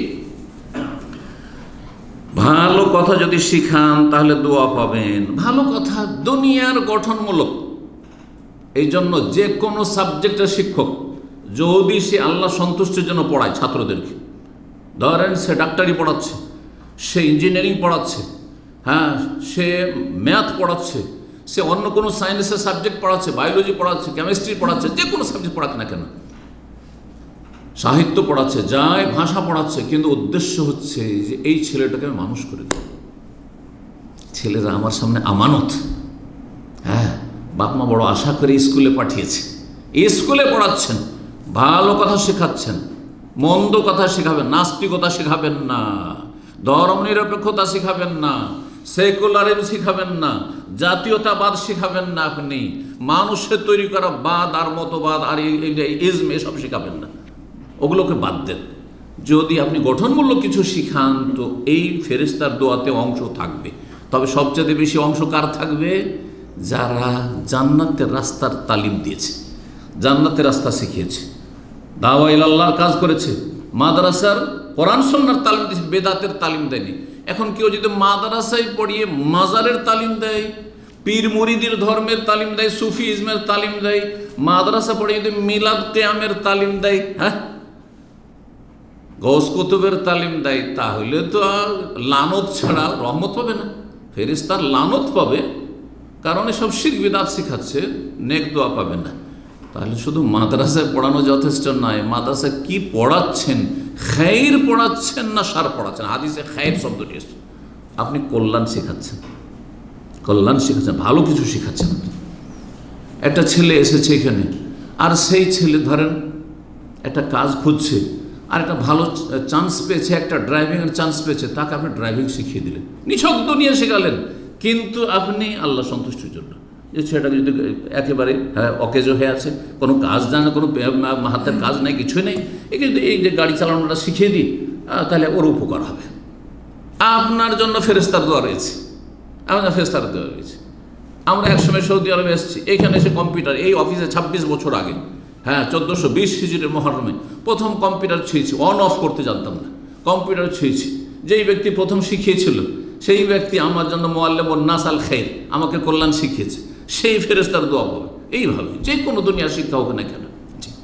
ভালো কথা যদি শিখান তাহলে দোয়া পাবেন। ভালো কথা দুনিয়ার গঠনমূলক। এই জন্য যে কোনো সাবজেক্টের শিক্ষক যদি সে আল্লাহ সন্তুষ্টির জন্য পড়ায় ছাত্রদেরকে, ধরেন সে ডাক্তারি পড়াচ্ছে, সে ইঞ্জিনিয়ারিং পড়াচ্ছে, হ্যাঁ, সে ম্যাথ পড়াচ্ছে, সে অন্য কোনো সায়েন্সের সাবজেক্ট পড়াচ্ছে, বায়োলজি পড়াচ্ছে, কেমিস্ট্রি পড়াচ্ছে, যে কোনো সাবজেক্ট পড়াক না কেন, সাহিত্য পড়াচ্ছে, যায় ভাষা পড়াচ্ছে, কিন্তু উদ্দেশ্য হচ্ছে যে এই ছেলেটাকে আমি মানুষ করে দেব। ছেলেরা আমার সামনে আমানত। হ্যাঁ, বাপ মা বড় আশা করে স্কুলে পাঠিয়েছে, স্কুলে পড়াচ্ছেন, ভালো কথা শেখাচ্ছেন, মন্দ কথা শেখাবেন, নাস্তিকতা শেখাবেন না, ধর্ম নিরপেক্ষতা শেখাবেন না, সেকুলারিজম শেখাবেন না, জাতীয়তাবাদ শেখাবেন না, আপনি মানুষের তৈরি করা বাদ আর মতবাদ আর ইজম এসব শেখাবেন না, ওগুলোকে বাদ দেন। যদি আপনি গঠনমূলক কিছু শিখান তো এই ফেরেশতার দোয়াতে অংশ থাকবে। তবে সবচেয়ে বেশি অংশ কার থাকবে? যারা জান্নাতের রাস্তার তালিম দিয়েছে, জান্নাতের রাস্তা শিখিয়েছে, দাওয়া ইলাল্লাহর কাজ করেছে, মাদ্রাসার কোরআন সুন্নাহর তালিম দিয়েছে, বেদাতের তালিম দেয়নি। এখন কেউ যদি মাদ্রাসায় পড়িয়ে মাজারের তালিম দেয়, পীর মুরিদির ধর্মের তালিম দেয়, সুফি ইজমের তালিম দেয়, মাদ্রাসা পড়ে যদি মিলাদ কিয়ামের তালিম দেয়, হ্যাঁ, গৌস কুতুবের তালিম দেয়, তাহলে তো আর লানত ছাড়া রহমত পাবে না, ফেরেশতার লানত পাবে। কারণ এসব শিরক বিদআত শিখাচ্ছে, নেক দোয়া পাবে না। তাহলে শুধু মাদ্রাসায় পড়ানো যথেষ্ট নয়, মাদ্রাসায় কি পড়াচ্ছেন, খায়র পড়াচ্ছেন না শার পড়াচ্ছেন। হাদিসে খায়র শব্দটি এসেছে, আপনি কল্যাণ শেখাচ্ছেন, ভালো কিছু শেখাচ্ছেন। একটা ছেলে এসেছে এখানে, আর সেই ছেলে ধরেন একটা কাজ খুঁজছে, আর একটা ভালো চান্স পেয়েছে, একটা ড্রাইভিংয়ের চান্স পেয়েছে, তাকে আপনি ড্রাইভিং শিখিয়ে দিলেন, নিছক দুনিয়া শেখালেন, কিন্তু আপনি আল্লাহ সন্তুষ্টির জন্য। যে ছেলেটাকে যদি একেবারে অকেজ হয়ে আছে, কোনো কাজ জানে না, কোনো হাতের কাজ নেই, কিছুই নেই, একে যদি এই যে গাড়ি চালানোটা শিখিয়ে দিই, তাহলে ওর উপকার হবে। আপনার জন্য ফেরেশতার দোয়া রয়েছে, আমাদের ফেরেশতার দোয়া রয়েছে। আমরা একসময় সৌদি আরবে এসেছি, এইখানে এসে কম্পিউটার, এই অফিসে 26 বছর আগে, হ্যাঁ, 1420 হিজরির মহরমে প্রথম কম্পিউটার ছুঁয়েছি, অন অফ করতে জানতাম না, কম্পিউটার ছুঁয়েছি। যেই ব্যক্তি প্রথম শিখিয়েছিল সেই ব্যক্তি আমার জন্য মুআল্লিমুন নাস আল খায়র, আমাকে কল্যাণ শিখিয়েছে, সেই ফেরেশতার দোয়া পাবে। এইভাবে যে কোনো দুনিয়ার শিক্ষা হোক না কেন,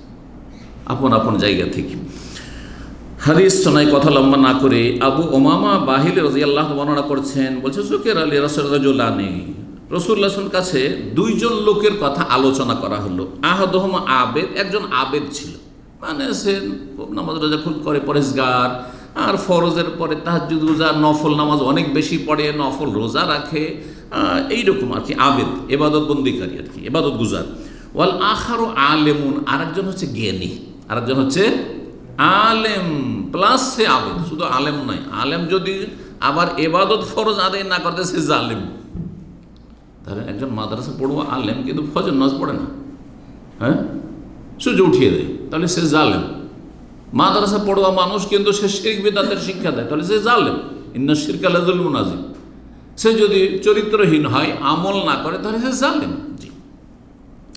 আপন আপন জায়গা থেকে। হাদিস শোনাই, কথা লম্বা না করে, আবু উমামা বাহিলি রাদিয়াল্লাহু আনহু বর্ণনা করছেন, বলছে যুকির আলী রাসূলুল্লাহি রাসূলুল্লাহর কাছে দুইজন লোকের কথা আলোচনা করা হলো। আহাদুহুম আবেদ, একজন আবেদ ছিল, মানে সে নামাজ রোজা খুব করে, পরেশগার, আর ফরজের পরে তাহাজ্জুদ রোজা, নফল নামাজ অনেক বেশি পড়ে, নফল রোজা রাখে, এইরকম আর কি আবেদ, এবাদত বন্দিকারী আর কি, এবাদত গুজার। ওয়াল আখারু আলেমুন, আরেকজন হচ্ছে জ্ঞানী, আরেকজন হচ্ছে আলেম প্লাস সে আবেদ, শুধু আলেম নয়, আলেম যদি আবার এবাদত ফরজ আদায় না করতে সে জালেম। তাহলে একজন মাদ্রাসা পড়ুয়া আলেম কিন্তু ফজর নামাজ পড়ে না, হ্যাঁ, সূর্য উঠিয়ে দেয়, তাহলে সে জালেম। মাদ্রাসা পড়ুয়া মানুষ কিন্তু সে শিরক বিদআতের শিক্ষা দেয়, তাহলে সে জালেম। ইন্না শিরকা লাযুলমুন আযীম। সে যদি চরিত্রহীন হয়, আমল না করে, তাহলে সে জালেম। জি,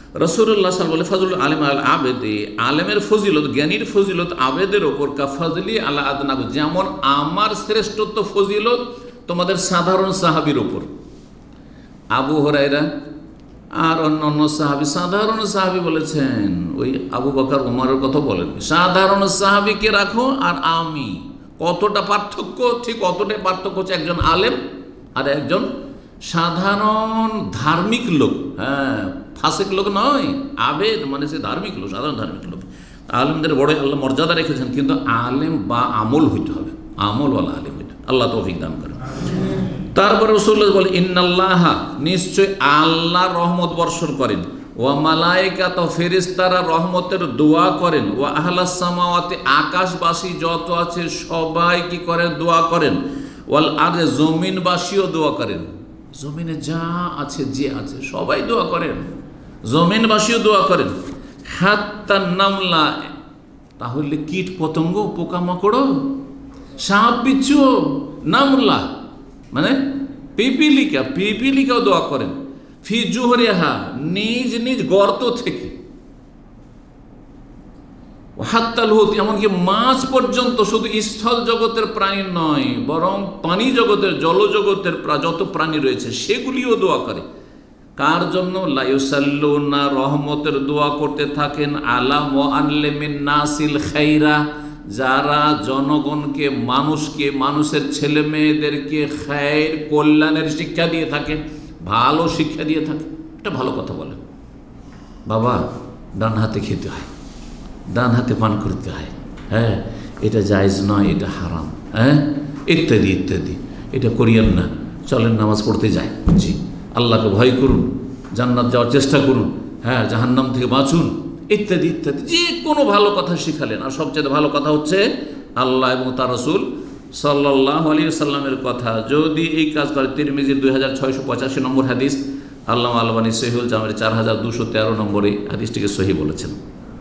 রাসূলুল্লাহ সাল্লাল্লাহু আলাইহি ওয়াসাল্লাম বলে ফাজলুল আলিম আল আবেদে, আলেমের ফজিলত, জ্ঞানীর ফজিলত আবেদের ওপর কা ফাজলি আলা আদনাব, যেমন আমার শ্রেষ্ঠত্ব ফজিলত তোমাদের সাধারণ সাহাবীর ওপর। আবু হুরায়রা আর অন্যান্য সাহাবী, সাধারণ সাহাবী বলেছেন, ওই আবু বকর ওমরের কথা বলেন, সাধারণ সাহাবীকে রাখো আর আমি। কতটা পার্থক্য? ঠিক অতটাই পার্থক্য হচ্ছে একজন আলেম আর একজন সাধারণ ধার্মিক লোক। হ্যাঁ, ফাসিক লোক নয়, আবেদ মানে সে ধার্মিক লোক, সাধারণ ধার্মিক লোক। আলেমদের বড় আল্লাহ মর্যাদা রেখেছেন, কিন্তু আলেম বা আমল হইতে হবে, আমলওয়ালা আলেম হইতে। আল্লাহ তৌফিক দান করেন। তারপরে রাসূলুল্লাহ বলে ইন্নাল্লাহা, নিশ্চয় আল্লাহ রহমত বর্ষণ করেন, ওয়া মালায়েকাত, ফেরেশতারা রহমতের দোয়া করেন, ওয়া আহলাস সামাওয়াতি, আকাশবাসী যত আছে সবাই কি করেন? দোয়া করেন। ওয়াল আরদে, জমিনবাসীও দোয়া করেন, জমিনে যা আছে যে আছে সবাই দোয়া করেন, জমিনবাসীও দোয়া করেন। হাত্তা নামলা, তাহলে কীট পতঙ্গ, পোকামাকড়, সাপ বিচ্ছু, নামলা মানে পিপিলিকা, পিপিলিকাও দোয়া করেন। ফি জুহরিহা, নিজ নিজ গর্ত থেকে। হাত্তাল হুত, এমনকি মাছ পর্যন্ত, শুধু স্থল জগতের প্রাণী নয়, বরং পানি জগতের, জলজগতের যত প্রাণী রয়েছে সেগুলিও দোয়া করে। কার জন্য? লা ইউসাল্লুনা, রহমতের দোয়া করতে থাকেন, আলা মুআল্লিমিন নাসিল খাইরা, যারা জনগণকে, মানুষকে, মানুষের ছেলে মেয়েদেরকে খায়ের, কল্যাণের শিক্ষা দিয়ে থাকে, ভালো শিক্ষা দিয়ে থাকে। এটা ভালো কথা বলে, বাবা ডান হাতে খেতে হয়, ডান হাতে পান করতে হয়, হ্যাঁ এটা জায়েজ নয়, এটা হারাম, হ্যাঁ ইত্যাদি ইত্যাদি। এটা করিয়েন না, চলেন নামাজ পড়তে যাই, জি, আল্লাহকে ভয় করুন, জান্নাত যাওয়ার চেষ্টা করুন, হ্যাঁ জাহান্নাম থেকে বাঁচুন, ইত্যাদি ইত্যাদি। যে কোনো ভালো কথা শিখালেন। আর সবচেয়ে ভালো কথা হচ্ছে আল্লাহ এবং তার রাসূল সাল্লাল্লাহু আলাইহি ওয়াসাল্লামের কথা। যদি এই কাজ করে, তিরমিজির 2685 নম্বর হাদিস, আল্লামা আলবানী সহিহুল জামের 4213 নম্বরে হাদিসটিকে সহি বলেছেন।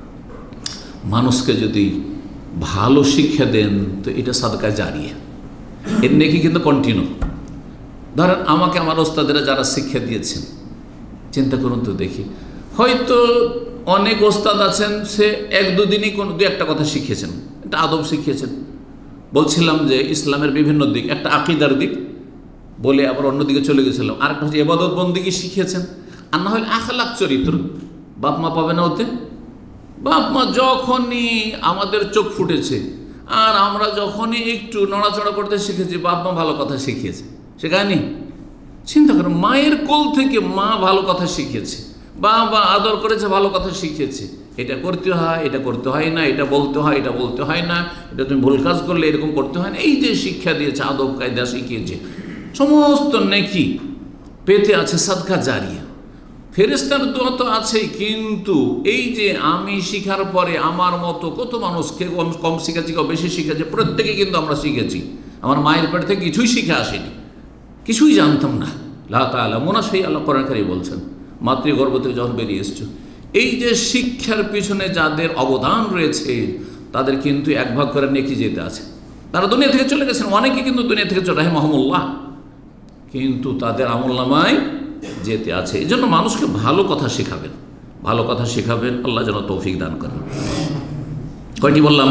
মানুষকে যদি ভালো শিক্ষা দেন তো এটা সাদকা জারিয়া, এর নেকি কিন্তু কন্টিনিউ। ধরেন আমাকে আমার ওস্তাদেরা যারা শিক্ষা দিয়েছেন, চিন্তা করুন তো দেখি, হয়তো অনেক ওস্তাদ আছেন সে 1-2 দিনই কোনো 2-1টা কথা শিখিয়েছেন, একটা আদব শিখিয়েছেন। বলছিলাম যে ইসলামের বিভিন্ন দিক, একটা আকিদার দিক বলে আবার অন্যদিকে চলে গেছিলাম, আরেকটা হচ্ছে ইবাদত বন্দেগী শিখিয়েছেন, আর না হলে আখলাক চরিত্র। বাপ মা পাবে না ওতে? বাপ মা যখনই আমাদের চোখ ফুটেছে আর আমরা যখনই একটু নড়াচড়া করতে শিখেছি, বাপ মা ভালো কথা শিখিয়েছে, শেখায়নি? চিন্তা করো, মায়ের কোল থেকে মা ভালো কথা শিখিয়েছে, বাবা আদর করেছে, ভালো কথা শিখিয়েছে, এটা করতে হয়, এটা করতে হয় না, এটা বলতে হয়, এটা বলতে হয় না, এটা তুমি ভুল কাজ করলে এরকম করতে হয় না, এই যে শিক্ষা দিয়েছে, আদব কায়দা শিখিয়েছে, সমস্ত নেকি পেতে আছে সাদকা জারিয়া। ফেরেশতার দোয়া তো আছেই, কিন্তু এই যে আমি শিখার পরে আমার মতো কত মানুষকে কম শিখেছি, কেউ বেশি শিখেছে, প্রত্যেকে কিন্তু আমরা শিখেছি। আমার মায়ের পেট থেকে কিছুই শিখে আসেনি, কিছুই জানতাম না। লা তা'লামুনা, সেই আল্লাহ কোরআনে বলছেন, মাতৃগর্ভ থেকে যখন বেরিয়ে এসছো। এই যে শিক্ষার পিছনে যাদের অবদান রয়েছে তাদের কিন্তু 1 ভাগ করে নেকি যেতে আছে। তারা দুনিয়া থেকে চলে গেছেন, অনেকে কিন্তু দুনিয়া থেকে চলে রাহিমাহুমুল্লাহ, কিন্তু তাদের আমলনামায় যেতে আছে। এই জন্য মানুষকে ভালো কথা শেখাবেন, ভালো কথা শেখাবেন, আল্লাহ যেন তৌফিক দান করেন। কয়টি বললাম?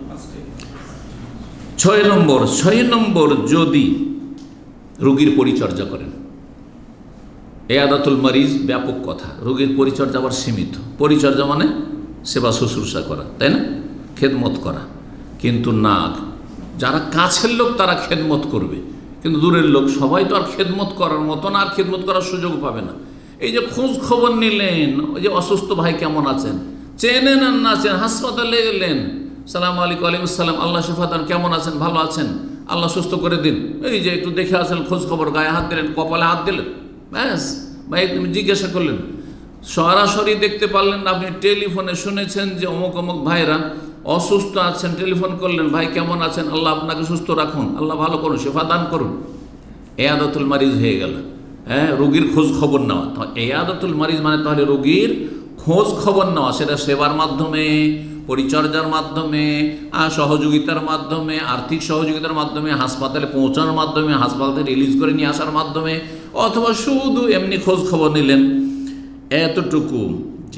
6 নম্বর, যদি রোগীর পরিচর্যা করেন। ইয়াদাতুল মারিজ ব্যাপক কথা, রোগীর পরিচর্যা আবার সীমিত। পরিচর্যা মানে সেবা শুশ্রূষা করা, তাই না, খেদমত করা। কিন্তু না, যারা কাছের লোক তারা খেদমত করবে, কিন্তু দূরের লোক সবাই তো আর খেদমত করার মতো না, আর খেদমত করার সুযোগ পাবে না। এই যে খোঁজ খবর নিলেন, ওই যে অসুস্থ ভাই কেমন আছেন, চেনেন আর না চেনেন, হাসপাতালে গেলেন, সালাম আলাইকুম, ওয়ালাইকুম আসসালাম, আল্লাহ শিফা দান, কেমন আছেন, ভালো আছেন, আল্লাহ সুস্থ করে দিন, এই যে একটু দেখে আসেন, খোঁজ খবর, গায়ে হাত দিলেন, কপালে হাত দিলেন, ব্যাস ভাই তুমি জিজ্ঞাসা করলেন। সরাসরি দেখতে পারলেন না, আপনি টেলিফোনে শুনেছেন যে অমুক অমুক ভাইরা অসুস্থ আছেন, টেলিফোন করলেন, ভাই কেমন আছেন, আল্লাহ আপনাকে সুস্থ রাখুন, আল্লাহ ভালো করুন, শেফা দান করুন। ইয়াদাতুল মারিজ হয়ে গেল, হ্যাঁ, রোগীর খোঁজ খবর নেওয়া। ইয়াদাতুল মারিজ মানে তাহলে রোগীর খোঁজ খবর নেওয়া, সেটা সেবার মাধ্যমে, পরিচর্যার মাধ্যমে, সহযোগিতার মাধ্যমে, আর্থিক সহযোগিতার মাধ্যমে, হাসপাতালে পৌঁছানোর মাধ্যমে, হাসপাতাল থেকে রিলিজ করে নিয়ে আসার মাধ্যমে, অথবা শুধু এমনি খোঁজ খবর নিলেন। এতটুকু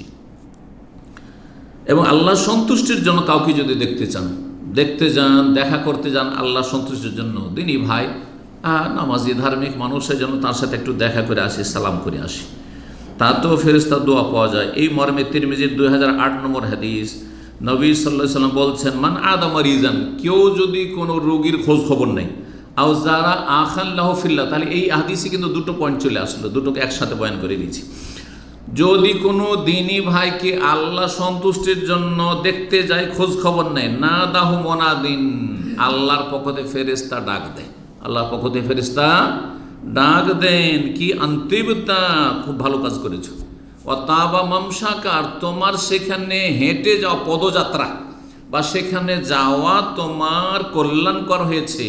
এবং আল্লাহ সন্তুষ্টির জন্য কাউকে যদি দেখতে যান, দেখা করতে যান আল্লাহ সন্তুষ্টির জন্য, দিনই ভাই নামাজি ধার্মিক মানুষের জন্য তার সাথে একটু দেখা করে আসি, সালাম করে আসি, তাতেও ফেরেশতার দোয়া পাওয়া যায়। এই মর্মে তিরমিজির 2008 নম্বর হাদিস, নবী সাল্লাল্লাহু আলাইহি ওয়াসাল্লাম বলছেন, মান আদা মারিজান, কেউ যদি কোনো রোগীর খোঁজ খবর নেই, আও যারা আখাল্লাহু ফিল্লাহ, তাহলে এই হাদিসে কিন্তু দুটো পয়েন্ট চলে আসলো, দুটোকে একসাথে বয়ান করে দিয়েছি। যদি কোনো দিনী ভাইকে আল্লাহ সন্তুষ্টির জন্য দেখতে যায়, খোঁজ খবর নেয়, না দাহু মোনাদিন, আল্লাহর পক্ষ থেকে ফেরেশতা ডাক দেয়, আল্লাহর পক্ষ থেকে ফেরেশতা ডাক দেন কি আন্তিবতা, খুব ভালো কাজ করেছো, অতাবা মামসাকার, তোমার সেখানে হেঁটে যাওয়া পদযাত্রা বা সেখানে যাওয়া তোমার কল্যাণকর হয়েছে,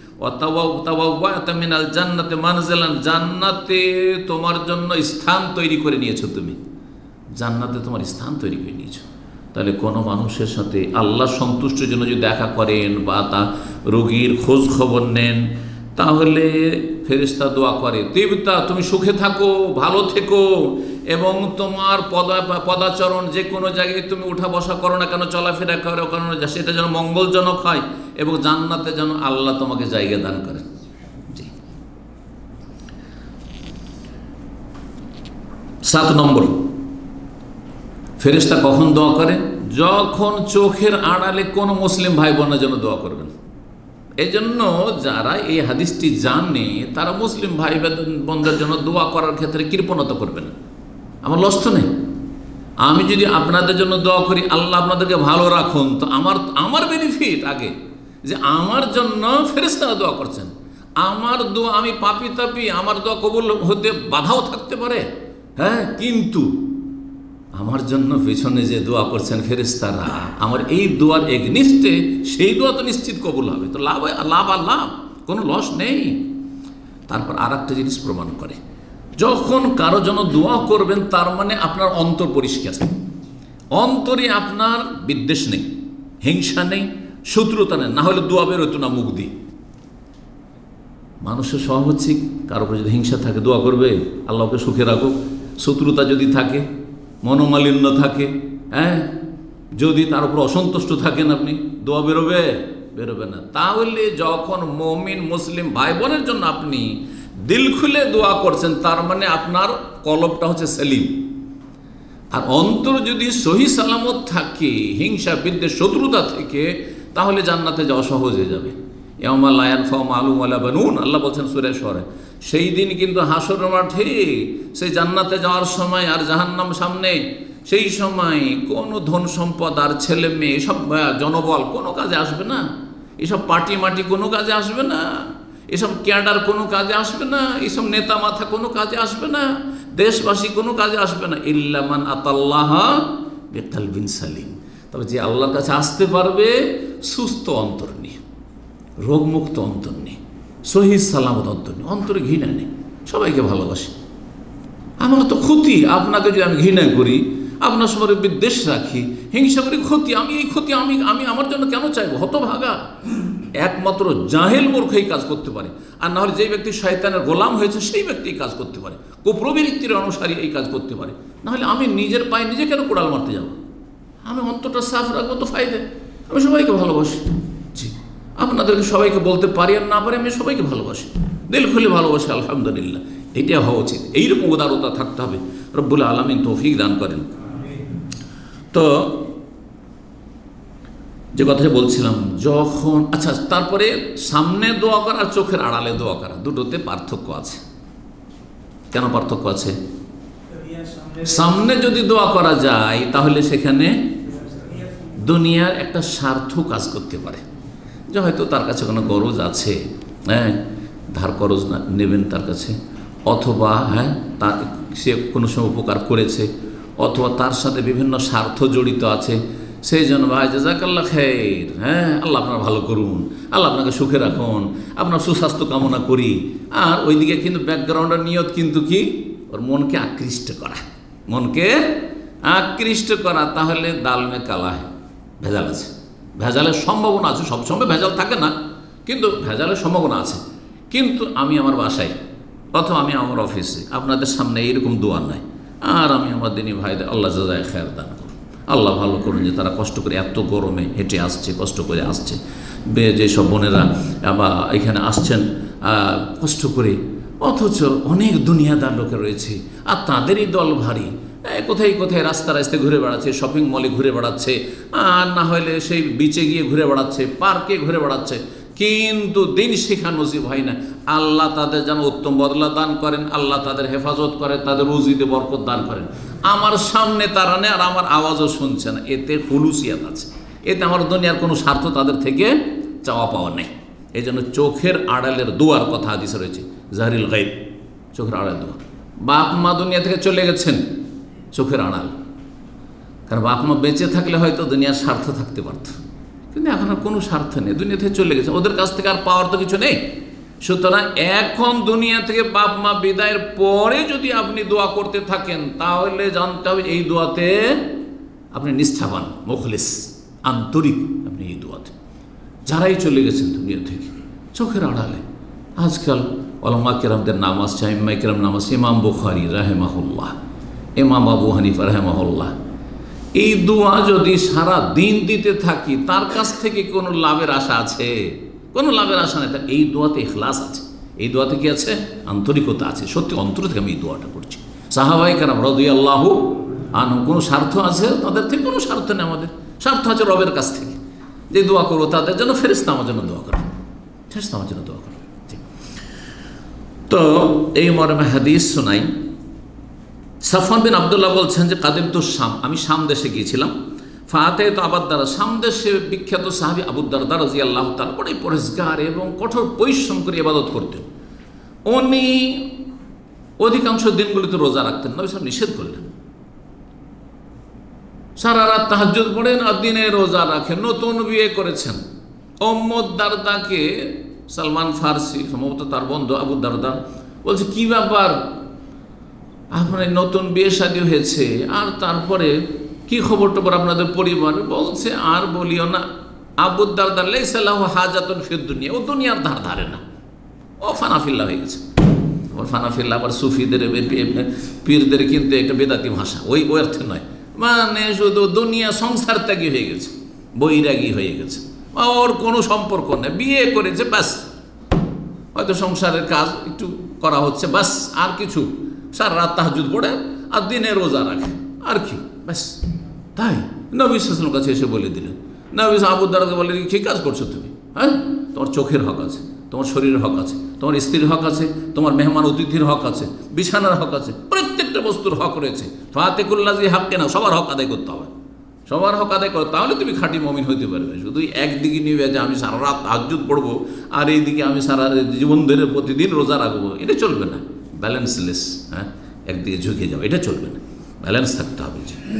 মিনাল জান্নাতে মানজিলান, জান্নাতে তোমার জন্য স্থান তৈরি করে নিয়েছো, তুমি জান্নাতে তোমার স্থান তৈরি করে নিয়েছো। তাহলে কোনো মানুষের সাথে আল্লাহ সন্তুষ্টির জন্য যদি দেখা করেন বা তা রোগীর খোঁজ খবর নেন, তাহলে ফেরেশতা দোয়া করে, তিবতা, তুমি সুখে থাকো, ভালো থেকো, এবং তোমার পদাচরণ যে কোনো জায়গায় তুমি উঠা বসা করো না কেন, চলাফেরা করো কেন, সেটা যেন মঙ্গলজনক হয় এবং জান্নাতে যেন আল্লাহ তোমাকে জায়গা দান করেন। জি। 7 নম্বর, ফেরেশতা কখন দোয়া করে? যখন চোখের আড়ালে কোনো মুসলিম ভাই বোনের জন্য দোয়া করবেন। এই জন্য যারা এই হাদিসটি জানে তারা মুসলিম ভাই বোনদের জন্য দোয়া করার ক্ষেত্রে কৃপণতা করবে না। আমার লস তো নেই, আমি যদি আপনাদের জন্য দোয়া করি আল্লাহ আপনাদেরকে ভালো রাখুন, তো আমার বেনিফিট আগে, যে আমার জন্য ফেরেশতারা দোয়া করছেন, আমার দোয়া, আমি পাপি তাপি, আমার দোয়া কবুল হতে বাধাও থাকতে পারে, হ্যাঁ, কিন্তু আমার জন্য পেছনে যে দোয়া করছেন ফেরেশতারা, আমার এই দোয়ার এগনিস্টে সেই দোয়া তো নিশ্চিত কবুল হবে, তো লাভ আর লাভ, কোনো লস নেই। তারপর আর একটা জিনিস প্রমাণ করে, যখন কারো জন্য দোয়া করবেন তার মানে আপনার অন্তর পরিষ্কার, অন্তরে আপনার বিদ্বেষ নেই, হিংসা নেই, শত্রুতা নেই, না হলে দোয়া বেরোতো না মুখ দিয়ে। মানুষের স্বভাব হচ্ছে কারো উপর যদি হিংসা থাকে দোয়া করবে আল্লাহকে সুখে রাখো, শত্রুতা যদি থাকে, মনোমালিন্য থাকে, হ্যাঁ, যদি তার উপর অসন্তুষ্ট থাকেন আপনি, দোয়া বেরোবে না। তাহলে যখন মুমিন মুসলিম ভাই বোনের জন্য আপনি দিল খুলে দোয়া করছেন, তার মানে আপনার কলবটা হচ্ছে সেলিম, আর অন্তর যদি সহি সালামত থাকে হিংসা বিদ্বেষ শত্রুতা থেকে, তাহলে জান্নাতে যাওয়া সহজ হয়ে যাবে। ইয়াউমা লা ইয়ানফাউ মালুন ওয়ালা বানুন, আল্লাহ বলছেন সূরা শুআরা। সেই দিন কিন্তু হাসরের মাঠে, সেই জান্নাতে যাওয়ার সময় আর জাহান্নাম সামনে, সেই সময় কোনো ধন সম্পদ আর ছেলে মেয়ে এসব জনবল কোনো কাজে আসবে না, এসব পার্টি মাটি কোনো কাজে আসবে না, এসব ক্যাডার কোনো কাজে আসবে না, এসব নেতা মাথা কোনো কাজে আসবে না, দেশবাসী কোনো কাজে আসবে না, ইল্লা মান আতাল্লাহ বিকালবিন সালিম, তবে যে আল্লাহর কাছে আসতে পারবে সুস্থ অন্তর নিয়ে, রোগমুক্ত অন্তর নেই, সহি সালামত অন্তর নেই, অন্তরে ঘৃণা নেই, সবাইকে ভালোবাসে। আমার তো ক্ষতি, আপনাকে যদি আমি ঘৃণা করি, আপনার সঙ্গে বিদ্বেষ রাখি, হিংসা করি, ক্ষতি, আমি এই ক্ষতি আমি আমার জন্য কেন চাইবো? হতভাগা, একমাত্র জাহেল মূর্খ এই কাজ করতে পারে, আর না হলে যে ব্যক্তি শয়তানের গোলাম হয়েছে সেই ব্যক্তি এই কাজ করতে পারে, কুপ্রবৃত্তির অনুসারী এই কাজ করতে পারে। না হলে আমি নিজের পায়ে নিজে কেন কোড়াল মারতে যাব? আমি অন্তরটা সাফ রাখবো তো ফায়দা। আমি সবাইকে ভালোবাসি, জি, আপনাদেরকে সবাইকে বলতে পারি আর না পারি, আমি সবাইকে ভালোবাসি, দিল খুলে ভালোবাসি, আলহামদুলিল্লাহ। এইটা হওয়া উচিত, এইরকম উদারতা থাকতে হবে। রব্বুল আলামিন তৌফিক দান করেন। তো যে কথাটা বলছিলাম, যখন আচ্ছা, তারপরে সামনে দোয়া করা আর চোখের আড়ালে দোয়া করা, দুটোতে পার্থক্য আছে। কেন পার্থক্য আছে? সামনে যদি দোয়া করা যায় তাহলে সেখানে দুনিয়ার একটা স্বার্থ কাজ করতে পারে, যে হয়তো তার কাছে কোনো গরজ আছে, হ্যাঁ, ধার করজ নেবেন তার কাছে, অথবা হ্যাঁ তার সে কোনো সময় উপকার করেছে, অথবা তার সাথে বিভিন্ন স্বার্থ জড়িত আছে, সেই জন্য ভাই জাযাকাল্লাহ খাইর, হ্যাঁ, আল্লাহ আপনার ভালো করুন, আল্লাহ আপনাকে সুখে রাখুন, আপনার সুস্বাস্থ্য কামনা করি। আর ওইদিকে কিন্তু ব্যাকগ্রাউন্ডের নিয়ত কিন্তু কি, ওর মনকে আকৃষ্ট করা, মনকে আকৃষ্ট করা। তাহলে দাল মে কালা হয়, ভেজাল আছে, ভেজালের সম্ভাবনা আছে। সবসময় ভেজাল থাকে না, কিন্তু ভেজালের সম্ভাবনা আছে। কিন্তু আমি আমার বাসায় অথবা আমি আমার অফিসে আপনাদের সামনে এইরকম দোয়া নাই, আর আমি আমার দিনী ভাইদের আল্লাহ জাযায়ে খায়ের দান করুন, আল্লাহ ভালো করুন যে তারা কষ্ট করে এত গরমে হেঁটে আসছে, কষ্ট করে আসছে, যেসব বোনেরা বা এখানে আসছেন কষ্ট করে, অথচ অনেক দুনিয়াদার লোকে রয়েছে আর তাদেরই দল ভারী, কোথায় কোথায় রাস্তা রাস্তায় ঘুরে বেড়াচ্ছে, শপিং মলে ঘুরে বেড়াচ্ছে, আর না হলে সেই বিচে গিয়ে ঘুরে বেড়াচ্ছে, পার্কে ঘুরে বেড়াচ্ছে, কিন্তু দিন শিক্ষা নসিব হয় না। আল্লাহ তাদের যেন উত্তম বদলা দান করেন, আল্লাহ তাদের হেফাজত করে, তাদের রুজিতে বরকত দান করেন। আমার সামনে তারা নেই আর আমার আওয়াজও শুনছে না, এতে হুলুসিয়াত আছে, এতে আমার দুনিয়ার কোনো স্বার্থ তাদের থেকে চাওয়া পাওয়া নেই। এই জন্য চোখের আড়ালের দোয়ার কথা হাদিসে রয়েছে, জাহরিল গায়ব, চোখের আড়াল দোয়া। বাপ মা দুনিয়া থেকে চলে গেছেন, চোখের আড়াল, কারণ বাপ মা বেঁচে থাকলে হয়তো দুনিয়ার স্বার্থ থাকতে পারত, কিন্তু এখন আর কোনো স্বার্থ নেই, দুনিয়া থেকে চলে গেছে, ওদের কাছ থেকে আর পাওয়ার তো কিছু নেই। সুতরাং এখন দুনিয়া থেকে বাপ মা বিদায়ের পরে যদি আপনি দোয়া করতে থাকেন, তাহলে জানতে হবে এই দোয়াতে আপনি নিষ্ঠাবান, মুখলিস, আন্তরিক আপনি এই দোয়াতে। যারাই চলে গেছেন দুনিয়া থেকে চোখের আড়ালে, আজকাল ওলামা কেরামদের নাম আসছে, আইম্মা কেরাম নাম আসছে, ইমাম বুখারী রাহেমাহুল্লাহ, ইমাম আবু হানিফা রাহেমাহুল্লাহ। এই দোয়া যদি সারা দিন দিতে থাকি, তার কাছ থেকে কোনো লাভের আশা আছে? কোনো লাভের আশা নেই। তার এই দোয়াতে ইখলাস আছে, এই দোয়াতে কি আছে? আন্তরিকতা আছে, সত্যি অন্তর থেকে আমি এই দোয়াটা করছি। সাহাবায়ে কেরাম রাদিয়াল্লাহু আনহুম, কোনো স্বার্থ আছে তাদের থেকে? কোনো স্বার্থ নেই, আমাদের স্বার্থ আছে রবের কাছ থেকে, যে দোয়া করবো তাদের জন্য, ফেরেশতা আমার জন্য দোয়া করে, ফেরেশতা আমার জন্য দোয়া করে। তো এই মর্মে হাদিস শোনাই। সাফওয়ান বিন আব্দুল্লাহ বলছেন যে কাদিম তু শাম, আমি শাম দেশে গিয়েছিলাম। ফাতে তো আবুদ্দারদা, শাম দেশে বিখ্যাত সাহাবী আবুদ্দারদা রাদিয়াল্লাহু তাআলা বড় পরিষ্কার এবং কঠোর পরিশ্রম করে ইবাদত করতেন। উনি অধিকাংশ দিনগুলিতে রোজা রাখতেন, নবী সাল্লাল্লাহু আলাইহি ওয়াসাল্লাম নিষেধ করলেন। সারা রাত তাহাজ্জুদ পড়েন আর দিনে রোজা রাখেন। নতুন বিয়ে করেছেন। উম্মু দারদাকে সালমান ফারসি, সম্ভবত তার বন্ধু আবু দারদা, বলছে কি ব্যাপার, আপনার নতুন বিয়ে শাদী হয়েছে আর তারপরে কি খবর টবর আপনাদের পরিবার? বলছে আর বলিও না, আবু দারদা লাইসা লাহু হাজাতুন ফিদ দুনিয়া, ও দুনিয়ার ধার ধারে না, ও ফানাফিল্লা হয়ে গেছে। ওর ফানাফিল্লা আবার সুফিদের পীরদের কিন্তু একটা বেদাতি ভাষা, ওই অর্থে নয়, মানে শুধু দুনিয়া সংসার ত্যাগী হয়ে গেছে, বৈরাগী হয়ে গেছে, ওর কোনো সম্পর্ক নেই, বিয়ে করেছে ব্যাস, হয়তো সংসারের কাজ একটু করা হচ্ছে ব্যাস, আর কিছু, সারা রাত তাহাজ্জুদ পড়ে আর দিনে রোজা রাখে, আর কি ব্যাস। তাই নবী সাল্লাল্লাহু আলাইহি ওয়াসাল্লামের কাছে এসে বলে দিলেন, নবী আবু দারদাকে বলে, কি কাজ করছো তুমি? হ্যাঁ, তোমার চোখের হক আছে, তোমার শরীরের হক আছে, তোমার স্ত্রীর হক আছে, তোমার মেহমান অতিথির হক আছে, বিছানার হক আছে, প্রত্যেকটা বস্তুর হক রয়েছে। ফাতিকুল্লাজি হাক্কে না, সবার হক আদায় করতে হবে, সবার হক আদায় করো, তাহলে তুমি খাঁটি মুমিন হইতে পারবে। শুধু একদিকে নিবে যে আমি সারা রাত তাহাজ্জুদ পড়বো আর এইদিকে আমি সারা জীবন ধরে প্রতিদিন রোজা রাখবো, এটা চলবে না, ব্যালেন্সলেস। হ্যাঁ, একদিকে ঝুঁকে যাও, এটা চলবে না, ব্যালেন্স থাকতে হবে।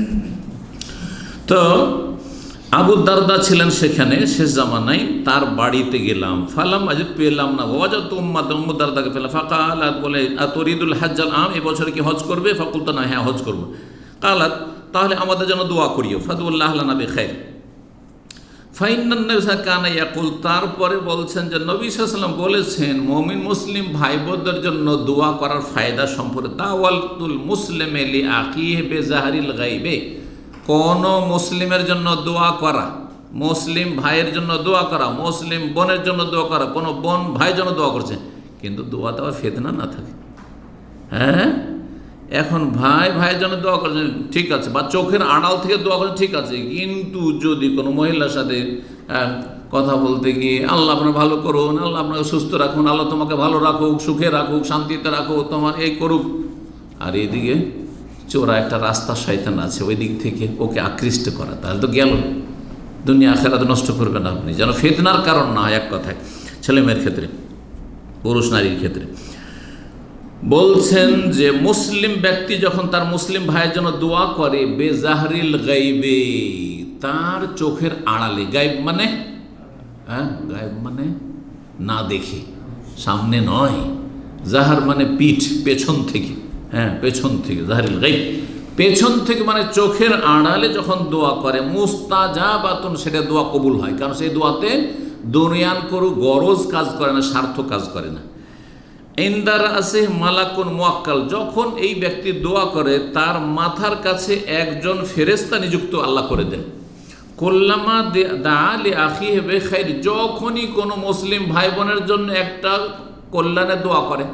তো আবু দারদা ছিলেন সেখানে শেষ জামানায়, তার বাড়িতে গেলাম। ফালাম আজ পেলাম না, ওয়াজা তো উম্মু দারদাকে পেলাম। ফাকালাত, বলে আতরিদুল হাজ্জাল আম, এবছরে কি হজ করবে? ফাকুলতু না, হ্যাঁ হজ করবো। কালাত, তাহলে আমাদের জন্য দোয়া করিও। ফাদুল্লাহ লানা বিখাইর ফাইন্নান নবী কানা ইয়াকুল, তারপরে বলছেন যে নবী সাল্লাল্লাহু আলাইহি ওয়াসাল্লাম বলেছেন মুমিন মুসলিম ভাই বোনদের জন্য দোয়া করার ফায়দা সম্পর্কে, দাওয়াতুল মুসলিমি লিআখিহি বিজাহরিল গায়বে, কোন মুসলিমের জন্য দোয়া করা, মুসলিম ভাইয়ের জন্য দোয়া করা, মুসলিম বোনের জন্য দোয়া করা, কোনো বোন ভাইয়ের জন্য দোয়া করছে, কিন্তু দোয়াতে আবার ফিতনা না থাকে। হ্যাঁ, এখন ভাই ভাইয়ের জন্য দোয়া করছেন ঠিক আছে, বা চোখের আড়াল থেকে দোয়া করছেন ঠিক আছে, কিন্তু যদি কোনো মহিলার সাথে কথা বলতে গিয়ে আল্লাহ আপনার ভালো করুন, আল্লাহ আপনাকে সুস্থ রাখুন, আল্লাহ তোমাকে ভালো রাখুক, সুখে রাখুক, শান্তিতে রাখুক, তোমার এই করুক, আর এইদিকে চোরা একটা রাস্তা শয়তান আছে ওই দিক থেকে ওকে আকৃষ্ট করা, তাহলে তো গেল, দুনিয়া আখিরাত নষ্ট করবেন আপনি, যেন ফিতনার কারণ না হয়। এক কথায় ছেলে মেয়ের ক্ষেত্রে, পুরুষ নারীর ক্ষেত্রে বলছেন যে মুসলিম ব্যক্তি যখন তার মুসলিম ভাইয়ের জন্য দোয়া করে, বেজাহরিল গাইবে, তার চোখের আড়ালে, গাইব মানে হ্যাঁ, গাইব মানে না দেখে, সামনে নয়, জাহার মানে পিঠ, পেছন থেকে, হ্যাঁ পেছন থেকে, জাহরিল গাইব পেছন থেকে, মানে চোখের আড়ালে যখন দোয়া করে, মুস্তাজাবাতুন, সেটা দোয়া কবুল হয়, কারণ সেই দোয়াতে দুনিয়ার কোনো গরজ কাজ করে না, স্বার্থ কাজ করে না। ইনদার আছে মালাকুন মুআক্কাল, যখন এই ব্যক্তি দোয়া করে তার মাথার কাছে একজন ফেরেশতা নিযুক্ত আল্লাহ করে দেন। কুল্লামা দা লি আখিহি বিখাইর, যখনই কোনো মুসলিম ভাই বোনের জন্য একটা কল্যাণের দোয়া করে,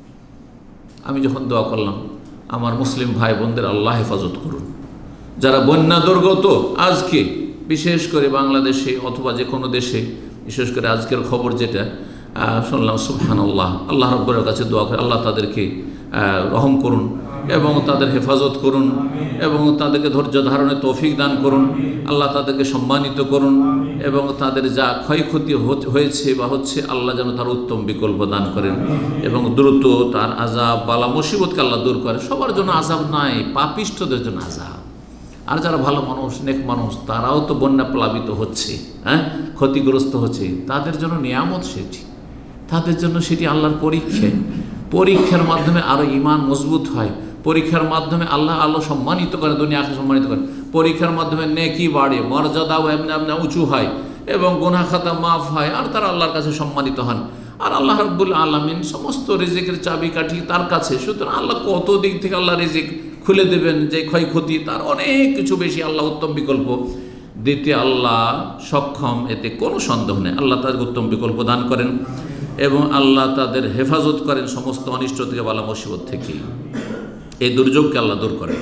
আমি যখন দোয়া করলাম আমার মুসলিম ভাই বোনদের আল্লাহ হেফাজত করুন, যারা বন্যা দুর্গত আজকে বিশেষ করে বাংলাদেশে অথবা যে কোনো দেশে, বিশেষ করে আজকের খবর যেটা শুনলাম, সুবহানাল্লাহ, আল্লাহ রাব্বুল কাছে দোয়া করে আল্লাহ তাদেরকে রহম করুন এবং তাদের হেফাজত করুন এবং তাদেরকে ধৈর্য ধারণের তৌফিক দান করুন, আল্লাহ তাদেরকে সম্মানিত করুন এবং তাদের যা ক্ষয়ক্ষতি হয়েছে বা হচ্ছে আল্লাহ যেন তার উত্তম বিকল্প দান করেন এবং দ্রুত তার আযাব বালা মুসিবতকে আল্লাহ দূর করে। সবার জন্য আযাব নাই, পাপিষ্ঠদের জন্য আযাব। আর যারা ভালো মানুষ, নেক মানুষ, তারাও তো বন্যা প্লাবিত হচ্ছে, ক্ষতিগ্রস্ত হচ্ছে, তাদের জন্য নিয়ামত সেটি, তাদের জন্য সেটি আল্লাহর পরীক্ষা। পরীক্ষার মাধ্যমে আরও ঈমান মজবুত হয়, পরীক্ষার মাধ্যমে আল্লাহ সম্মানিত করে, দুনিয়া আখিরাত সম্মানিত করে, পরীক্ষার মাধ্যমে নেকি বাড়ে, মর্যাদাও এমনি এমনি উঁচু হয় এবং গুনাহ খাতা মাফ হয়, আর তারা আল্লাহর কাছে সম্মানিত হন। আর আল্লাহ রাব্বুল আলামিন সমস্ত রিজিকের চাবিকাঠি তার কাছে, সুতরাং আল্লাহ কত দিক থেকে আল্লাহ রিজিক খুলে দেবেন, যে ক্ষয়ক্ষতি তার অনেক কিছু বেশি আল্লাহ উত্তম বিকল্প দিতে আল্লাহ সক্ষম, এতে কোনো সন্দেহ নেই। আল্লাহ তাদের উত্তম বিকল্প দান করেন এবং আল্লাহ তাদের হেফাজত করেন সমস্ত অনিষ্ট থেকে, বালা মুসিবত থেকে, এই দুর্যোগকে আল্লাহ দূর করেন।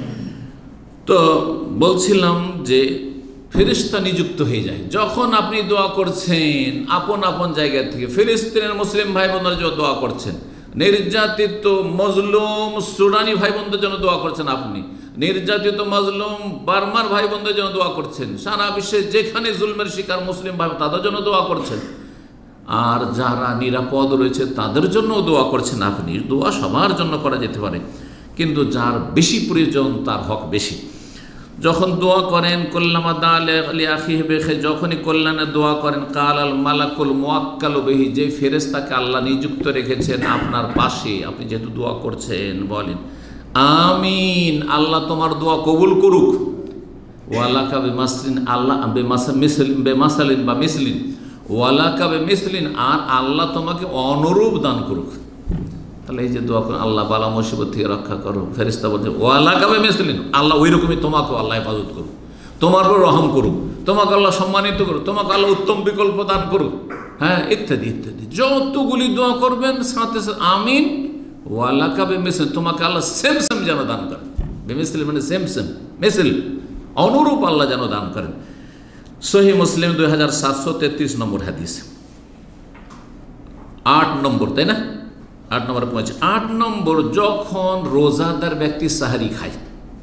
তো বলছিলাম যে ফেরেশতা নিযুক্ত হয়ে যায় যখন আপনি দোয়া করছেন আপন আপন জায়গা থেকে। ফিলিস্তিনের মুসলিম ভাই বোনদের জন্য দোয়া করছেন, নির্যাতিত মজলুম সুডানি ভাই বোনদের জন্য দোয়া করছেন, আপনি নির্যাতিত মজলুম বার্মার ভাই বোনদের জন্য দোয়া করছেন, সারা বিশ্বে যেখানে জুলমের শিকার মুসলিম ভাই তাদের জন্য দোয়া করছেন, আর যারা নিরাপদ রয়েছে তাদের জন্যও দোয়া করছেন আপনি। দোয়া সবার জন্য করা যেতে পারে, কিন্তু যার বেশি প্রয়োজন তার হক বেশি। যখন দোয়া করেন কুল্লামা দা লি আখিহি বিখাইর, যখনই কল্যাণের দোয়া করেন, কাল আল মালাকুল মুআক্কালু বিহি, যে ফেরেশতাকে আল্লাহ নিযুক্ত রেখেছেন আপনার পাশে, আপনি যেহেতু দোয়া করছেন বলেন আমিন, আল্লাহ তোমার দোয়া কবুল করুক। ওয়ালাকা বিমাসলিন, আল্লাহ বেমাসালিন বা মিসলিন, ওয়ালাকা বিমিসলিন, আর আল্লাহ তোমাকে অনুরূপ দান করুক। তাহলে এই যে দোয়া করেন আল্লাহ বালা মুসিবত থেকে রক্ষা করো, ফেরেশতা বলছে ওয়ালাকা বিমিসলিন, আল্লাহ ওই রকমই তোমাকেও আল্লাহ হেফাজত করুক, তোমার উপর রহম করুক, তোমাকে আল্লাহ সম্মানিত করুক, তোমাকে আল্লাহ উত্তম বিকল্প দান করুক, ইত্যাদি ইত্যাদি। যতগুলি দোয়া করবেন সাথে সাথে আমিন, ওয়ালাকা বিমিসলিন, তোমাকে আল্লাহ সেম সেম যেন দান করেন। বিমিসলিন মানে সেম সেম, মিসল অনুরূপ আল্লাহ যেন দান করেন। সহিহ মুসলিম 2733 নম্বর হাদিস, 8 নম্বর, তাই না? 8 নম্বরে পৌঁছে। 8 নম্বর, যখন রোজাদার ব্যক্তি সাহারি খায়,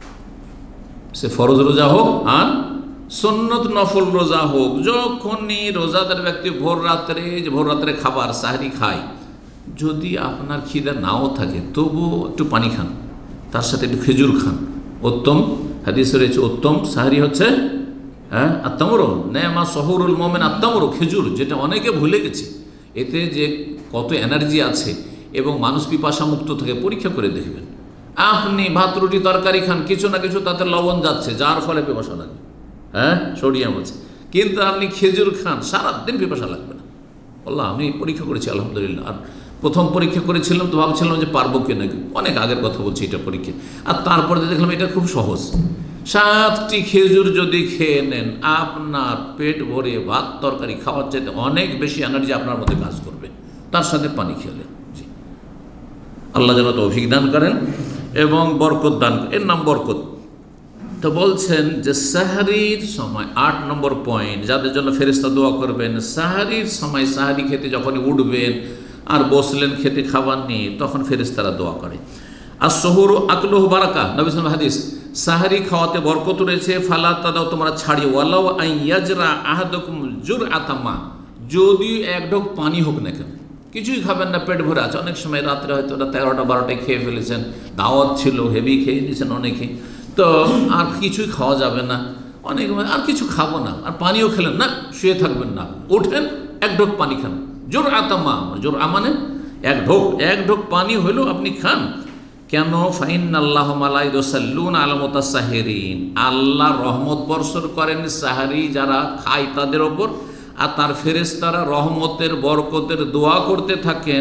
সে ফরজ রোজা হোক আর সুন্নত নফল রোজা হোক, যখনই রোজাদার ব্যক্তি ভোর রাত্রে খাবার সাহারি খায়, যদি আপনার খিদা নাও থাকে তবুও একটু পানি খান, তার সাথে একটু খেজুর খান, উত্তম। হাদিসে রয়েছে উত্তম সাহারি হচ্ছে আত্তামরু, নেমা সহুরুল মোমেন আত্তামরু, খেজুর, যেটা অনেকে ভুলে গেছে। এতে যে কত এনার্জি আছে এবং মানুষ পিপাসা মুক্ত থেকে, পরীক্ষা করে দেখবেন। আপনি ভাত রুটি তরকারি খান, কিছু না কিছু তাতে লবণ যাচ্ছে, যার ফলে পিপাসা লাগে, সোডিয়াম আছে, কিন্তু আপনি খেজুর খান, সারাদিন পিপাসা লাগবে না। আল্লাহ, আমি পরীক্ষা করেছি আলহামদুলিল্লাহ। আর প্রথম পরীক্ষা করেছিলাম তো ভাবছিলাম যে পারবো কি নাকি, অনেক আগের কথা বলছি এটা পরীক্ষা, আর তারপরে দেখলাম এটা খুব সহজ। 7টি খেজুর যদি খেয়ে নেন, আপনার পেট ভরে ভাত তরকারি খাওয়ার চাইতে অনেক বেশি এনার্জি আপনার মধ্যে কাজ করবে, তার সাথে পানি খেলে। জি, আল্লাহ যেন তৌফিক দান করেন এবং বরকত দান করেন, এর নাম বরকত। তো বলছেন যে সাহারির সময় 8 নম্বর পয়েন্ট, যাদের জন্য ফেরেশতা দোয়া করবেন, সাহারির সময়, সাহারি খেতে যখনই উঠবেন আর বসলেন খেতে খাবার নিয়ে, তখন ফেরেশতারা দোয়া করে। আর সহুরু আকলুহু বারাকা, নবী সাল্লাল্লাহু আলাইহি হাদিস, সাহারি খাওয়াতে বরকত রয়েছে। ফালা তাদাও, তোমরা ছাড়িয়ে, ওয়ালাউ আইয়াজরা আহাদুকুম জুরআতাম মা, যদি এক ঢোক পানি হোক না কেন, কিছুই খাবেন না, পেট ভরে আছে। অনেক সময় রাত্রে হয়তো 13টা 12টায় খেয়ে ফেলেছেন, দাওয়াত ছিল, হেভি খেয়ে নিয়েছেন অনেকে, তো আর কিছুই খাওয়া যাবে না, অনেক আর কিছু খাবো না, আর পানিও খেলেন না, শুয়ে থাকবেন না, ওঠেন, এক ঢোক পানি খান। জুরআতাম মা, জুরআ মানে এক ঢোক পানি হইলেও আপনি খান। কেন? ফাইন্নাল্লাহ মালাইকা ইউসাল্লুনা আলা মুতাসাহিরিন, আল্লাহ রহমত বর্ষণ করেন সাহারি যারা খায় তাদের ওপর, আর তার ফেরেশতারা রহমতের বরকতের দোয়া করতে থাকেন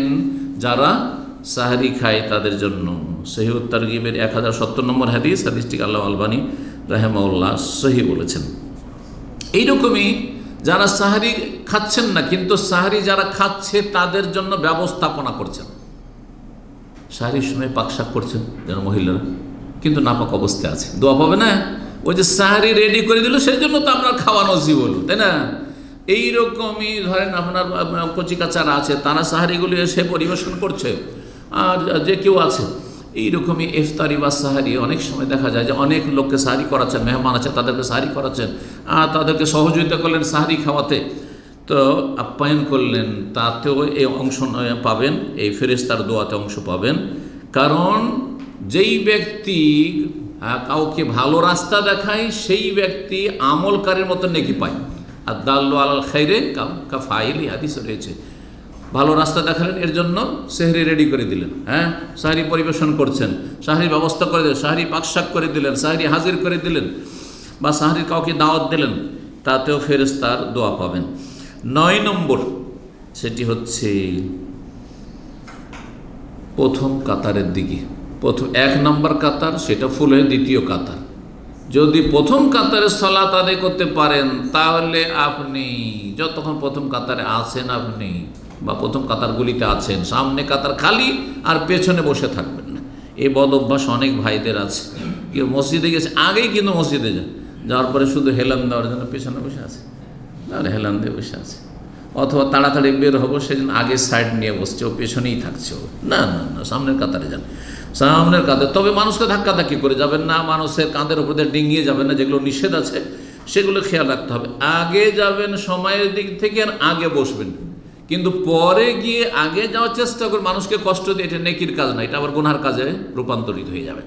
যারা সাহরি খায় তাদের জন্য। সহিহ তারগিবের 1070 নম্বর হাদিস, হাদিসটিকে আল্লামা আলবানী রাহিমাহুল্লাহ সহিহ বলেছেন। এইরকমই যারা সাহরি খাচ্ছেন না, কিন্তু সাহরি যারা খাচ্ছে তাদের জন্য ব্যবস্থাপনা করছেন। সাহরির সময় পাকশাক করছেন যেন মহিলারা, কিন্তু নাপাক অবস্থায় আছে, দোয়া পাবে না? ওই যে সাহরি রেডি করে দিল, সেই জন্য তো আপনার খাওয়া নসিব হলো, তাই না? এইরকমই ধরেন আপনার কচিকাচারা আছে, তারা সাহারিগুলি এসে পরিবেশন করছে, আর যে কেউ আছে এইরকমই ইফতারি বা সাহারি অনেক সময় দেখা যায় যে অনেক লোককে সাহারি করাচ্ছেন, মেহমান আছে তাদেরকে সাহারি করাচ্ছেন, আর তাদেরকে সহযোগিতা করলেন সাহারি খাওয়াতে, তো আপ্যায়ন করলেন, তাতেও এই অংশ পাবেন, এই ফেরেশতার দোয়াতে অংশ পাবেন। কারণ যেই ব্যক্তি কাউকে ভালো রাস্তা দেখায় সেই ব্যক্তি আমলকারীর মতো নেকি পায়। আর দাল্লু আলাল খাইরে কাফাইলি হাদিস রয়েছে। ভালো রাস্তা দেখালেন, এর জন্য সেহরি রেডি করে দিলেন, হ্যাঁ, সাহরি পরিবেশন করছেন, সাহরি ব্যবস্থা করে দিলেন, সাহরি পাকশাক করে দিলেন, সাহরি হাজির করে দিলেন, বা সাহরির কাউকে দাওয়াত দিলেন, তাতেও ফেরেশতার দোয়া পাবেন। 9 নম্বর, সেটি হচ্ছে প্রথম কাতারের দিকে, প্রথম 1 নম্বর কাতার, সেটা ফুল হয়ে 2য় কাতার। যদি প্রথম কাতারে সালাত আদায় করতে পারেন, তাহলে আপনি যতক্ষণ প্রথম কাতারে আছেন আপনি, বা প্রথম কাতারগুলিতে আছেন, সামনে কাতার খালি আর পেছনে বসে থাকবেন না। এই বদ অভ্যাস অনেক ভাইদের আছে। কেউ মসজিদে গেছে, আগেই কিন্তু মসজিদে যাওয়ার পরে শুধু হেলান দেওয়ার জন্য পেছনে বসে আছে, আর হেলান দিয়ে বসে আছে, অথবা তাড়াতাড়ি বের হবো সেজন্য আগে সাইড নিয়ে বসছে, ও পেছনেই থাকছে। ও না না না, সামনের কাতারে যান, সামনের কাঁধে। তবে মানুষকে ধাক্কাধাক্কি করে যাবেন না, মানুষের কাঁধের উপর দিয়ে ডিঙিয়ে যাবেন না, যেগুলো নিষেধ আছে সেগুলো খেয়াল রাখতে হবে। আগে যাবেন সময়ের দিক থেকে, আর আগে বসবেন, কিন্তু পরে গিয়ে আগে যাওয়ার চেষ্টা করে মানুষকে কষ্ট দিয়ে, এটা নেকির কাজ না, এটা আবার গুনহার কাজে রূপান্তরিত হয়ে যাবে।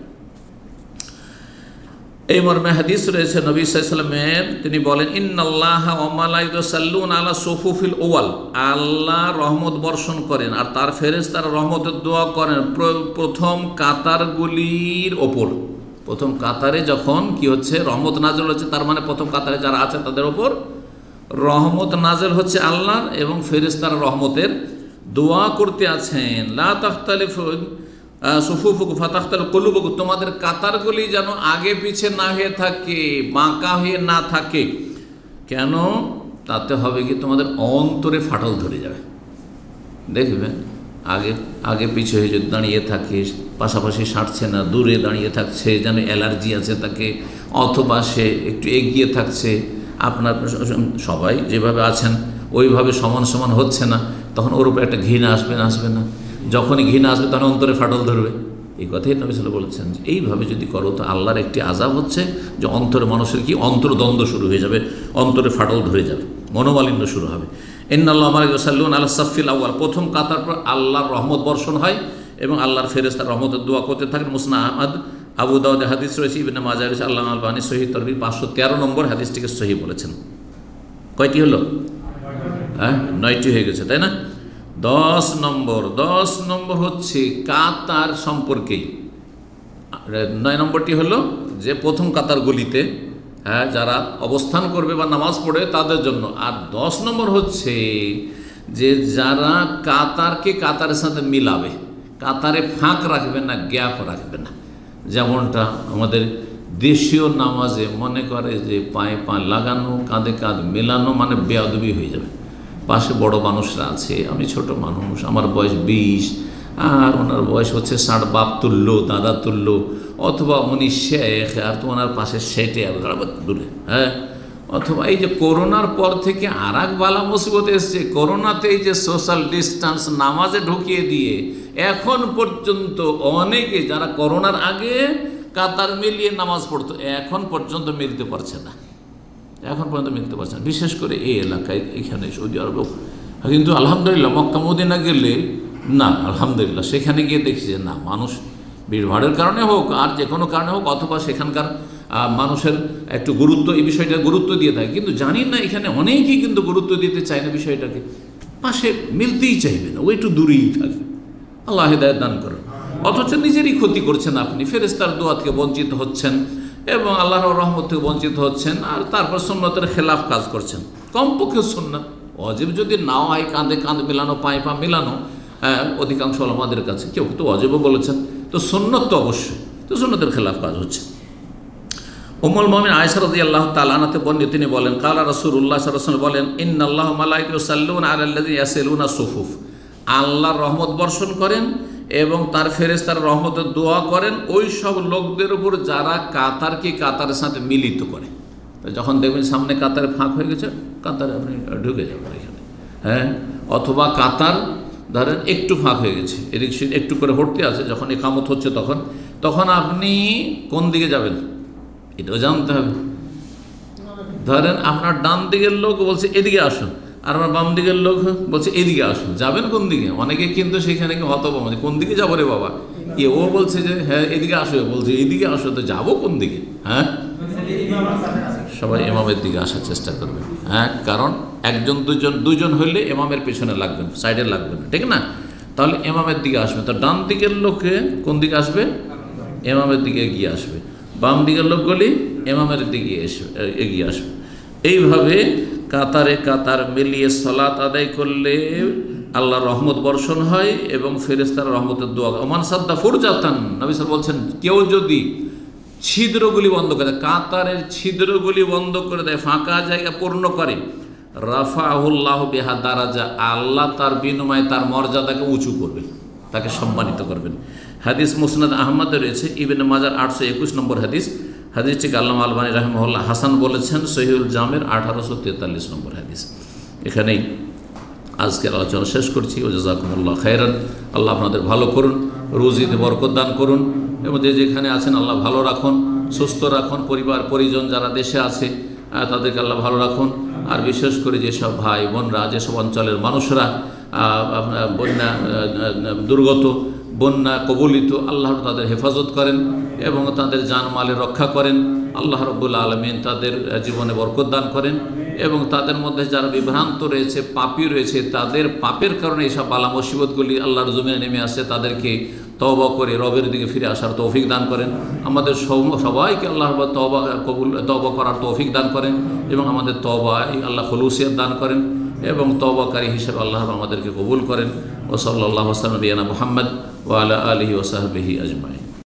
এই মর্মে হাদিস রয়েছে নবী সাল্লাল্লাহু আলাইহি ওয়াসাল্লামের, তিনি বলেন, ইন্নাল্লাহা ওয়া মালাইকাতুহু ইউসাল্লুনা আলা সুফুফিল আউয়াল, আল্লাহ রহমত বর্ষণ করেন আর তার ফেরেশতারা রহমতের দোয়া করেন প্রথম কাতারগুলির ওপর। প্রথম কাতারে যখন কি হচ্ছে, রহমত নাযিল হচ্ছে, তার মানে প্রথম কাতারে যারা আছে তাদের ওপর রহমত নাযিল হচ্ছে আল্লাহর, এবং ফেরেশতারা রহমতের দোয়া করতে আছেন। লা তাখতালিফু সুফুফুকুম ফাতাখতালিফু কুলুবুকুম, তোমাদের কাতারগুলি যেন আগে পিছে না হয়ে থাকে, বাঁকা হয়ে না থাকে। কেন? তাতে হবে কি, তোমাদের অন্তরে ফাটল ধরে যাবে। দেখবেন আগে আগে পিছে হয়ে যদি দাঁড়িয়ে থাকে, পাশাপাশি সারছে না, দূরে দাঁড়িয়ে থাকছে, যেন অ্যালার্জি আছে তাকে, অথবা সে একটু এগিয়ে থাকছে, আপনার সবাই যেভাবে আছেন ওইভাবে সমান সমান হচ্ছে না, তখন ওর উপরে একটা ঘৃণা আসবে না? আসবে না? যখনই ঘৃণা আসবে তখন অন্তরে ফাটল ধরবে। এই কথাই নবী সাল্লাল্লাহু আলাইহি ওয়াসাল্লাম বলেছেন, এইভাবে যদি করো তো আল্লাহর একটি আযাব হচ্ছে যে অন্তরে মানুষের কি অন্তর্দ্বন্দ্ব শুরু হয়ে যাবে, অন্তরে ফাটল ধরে যাবে, মনোমালিন্য শুরু হবে। ইন্নাল্লাহা ওয়া মালাইকাতুহু ইউসাল্লুনা আলা সাফফিল আউয়াল, প্রথম কাতার পর আল্লাহর রহমত বর্ষণ হয় এবং আল্লাহর ফেরেশতারা রহমতের দোয়া করতে থাকেন। মুসনাদ আহমদ, আবু দাউদে হাদিস রয়েছে, ইবনে মাজাহ রয়েছে, আল্লামা আলবানী সহিহ তারগিব 513 নম্বর হাদিসটিকে সহিহ বলেছেন। কয়টি হলো? 9টি হয়ে গেছে, তাই না? 10 নম্বর হচ্ছে কাতার সম্পর্কেই। 9 নম্বরটি হলো যে প্রথম কাতার গলিতে, হ্যাঁ, যারা অবস্থান করবে বা নামাজ পড়বে তাদের জন্য। আর 10 নম্বর হচ্ছে যে যারা কাতারকে কাতারের সাথে মিলাবে, কাতারে ফাঁক রাখবে না, গ্যাপ রাখবে না। যেমনটা আমাদের দেশীয় নামাজে মনে করে যে পায়ে পা লাগানো, কাঁধে কাঁধ মেলানো মানে বেয়াদবি হয়ে যাবে। পাশে বড় মানুষরা আছে, আমি ছোট মানুষ, আমার বয়স 20 আর ওনার বয়স হচ্ছে 60, বাপ তুল্য, দাদা তুল্য, অথবা উনি শেখ আর তো ওনার পাশে সেটে আর দূরে, হ্যাঁ। অথবা এই যে করোনার পর থেকে আর এক বালা মুসিবত এসছে, করোনাতে এই যে সোশ্যাল ডিস্টেন্স নামাজে ঢুকিয়ে দিয়ে এখন পর্যন্ত অনেকে যারা করোনার আগে কাতার মিলিয়ে নামাজ পড়তো এখন পর্যন্ত মিলতে পারছে না, বিশেষ করে এই এলাকায়, এখানে সৌদি আরবেও। কিন্তু আলহামদুলিল্লাহ মক্কা মদিনা গেলে না, আলহামদুলিল্লাহ সেখানে গিয়ে দেখছি যে না, মানুষ ভিড়ভাড়ের কারণে হোক আর যে কোনো কারণে হোক, অথবা সেখানকার মানুষের একটু গুরুত্ব, এই বিষয়টা গুরুত্ব দিয়ে থাকে। কিন্তু জানি না এখানে অনেকেই কিন্তু গুরুত্ব দিতে চায় না বিষয়টাকে, পাশে মিলতেই চাইবে না, ও একটু দূরেই থাকে। আল্লাহ হেদায়েত দান করুন। অথচ নিজেরই ক্ষতি করছেন আপনি, ফেরেশতার দোয়া থেকে বঞ্চিত হচ্ছেন এবং আল্লাহর রহমত থেকে বঞ্চিত হচ্ছেন, আর তারপর সুন্নতের খেলাফ কাজ করছেন। কমপক্ষে সুন্নাত, ওয়াজিব যদি নাও হয়, কাঁধে কাঁধ মেলানো, পায়ে পা মেলানো, অধিকাংশ ওলামাদের কাছে, কেউ তো ওয়াজিবও বলেছেন। তো সুন্নত তো অবশ্যই, তো সুন্নতের খেলাফ কাজ হচ্ছে। উম্মুল মুমিনিন আয়েশা রাদিয়াল্লাহু তাআলা আনহা বর্ণিত, তিনি বলেন কালা রাসূলুল্লাহ সাল্লাল্লাহু আলাইহি ওয়াসাল্লাম বলেন, ইন্নাল্লাহা ওয়া মালাইকাতাহু ইউসাল্লুনা আলাল্লাযিনা ইয়াসিলুনা সুফুফ, আল্লাহর রহমত বর্ষণ করেন এবং তার ফেরেশতারা রহমতের দোয়া করেন ওই সব লোকদের উপর যারা কাতারকে কাতারের সাথে মিলিত করে। তো যখন দেখবেন সামনে কাতারে ফাঁক হয়ে গেছে, কাতারে আপনি ঢুকে যাবেন এখানে, হ্যাঁ। অথবা কাতার ধরেন একটু ফাঁক হয়ে গেছে, এদিক সেদিক একটু করে ভর্তি আছে, যখন ইকামত হচ্ছে তখন আপনি কোন দিকে যাবেন এটাও জানতে হবে। ধরেন আপনার ডান দিকের লোক বলছে এদিকে আসুন, আর আমার বাম দিকের লোক বলছে এদিকে আসুন, যাবেন কোন দিকে? অনেকে কিন্তু সেখানে হতভম্ব, কোন দিকে যাবো রে বাবা, ও বলছে যে হ্যাঁ এদিকে আসো, বলছে এদিকে আসো, তো যাবো কোন দিকে? হ্যাঁ, সবাই ইমামের দিকে আসার চেষ্টা করবেন, হ্যাঁ। কারণ একজন দুজন হইলে ইমামের পেছনে লাগবেন, সাইডে লাগবেন, ঠিক না? তাহলে ইমামের দিকে আসবে। তো ডান দিকের লোকে কোন দিকে আসবে? ইমামের দিকে এগিয়ে আসবে। বাম দিকের লোকগুলি ইমামের দিকে এগিয়ে আসবে। এইভাবে কাতারে কাতার মিলিয়ে সালাত আদায় করলে আল্লাহর রহমত বর্ষণ হয় এবং ফেরেশতার রহমতের দোয়া। ওমান সাদ্দা ফুরজাতান, নবী সাল্লাল্লাহু আলাইহি ওয়াসাল্লাম বলছেন, কেউ যদি ছিদ্রগুলি বন্ধ করে দেয়, কাতারের ছিদ্রগুলি বন্ধ করে দেয়, ফাঁকা জায়গা পূর্ণ করে, রাফাহুল্লাহু বিহা দারাজা, আল্লাহ তার বিনিময়ে তার মর্যাদাকে উঁচু করবেন, তাকে সম্মানিত করবেন। হাদিস মুসনাদ আহমদে রয়েছে, ইবনে মাজার 821 নম্বর হাদিস। হাদিসটিকে আল্লামা আলবানী রাহিমাহুল্লাহ হাসান বলেছেন, সহিহুল জামের 1843 নম্বর হাদিস। এখানেই আজকের আলোচনা শেষ করছি। ও জাযাকুমুল্লাহ খায়রান, আল্লাহ আপনাদের ভালো করুন, রুজিতে বরকত দান করুন এবং যে যেখানে আছেন আল্লাহ ভালো রাখুন, সুস্থ রাখুন, পরিবার পরিজন যারা দেশে আছে তাদেরকে আল্লাহ ভালো রাখুন। আর বিশেষ করে যেসব ভাই বোনরা, যেসব অঞ্চলের মানুষরা বন্যা দুর্গত, বন্যা কবলিত, আল্লাহ তাদের হেফাজত করেন এবং তাদের জানমালের রক্ষা করেন। আল্লাহ রাব্বুল আলামিন তাদের জীবনে বরকত দান করেন এবং তাদের মধ্যে যারা বিভ্রান্ত রয়েছে, পাপী রয়েছে, তাদের পাপের কারণে এইসব বালা মুসিবতগুলি আল্লাহর জমিনে নেমে আসছে, তাদেরকে তওবা করে রবের দিকে ফিরে আসার তৌফিক দান করেন। আমাদের সবাইকে আল্লাহ তওবা করার তৌফিক দান করেন এবং আমাদের তওবায় আল্লাহ খুলুসিয়ত দান করেন এবং তওবাকারী হিসেবে আল্লাহ আমাদেরকে কবুল করেন। ওয়া সাল্লাল্লাহু আলা নবিয়িনা মুহাম্মদ ওয়া আলা আলিহি ওয়া সাহবিহি আজমাইন।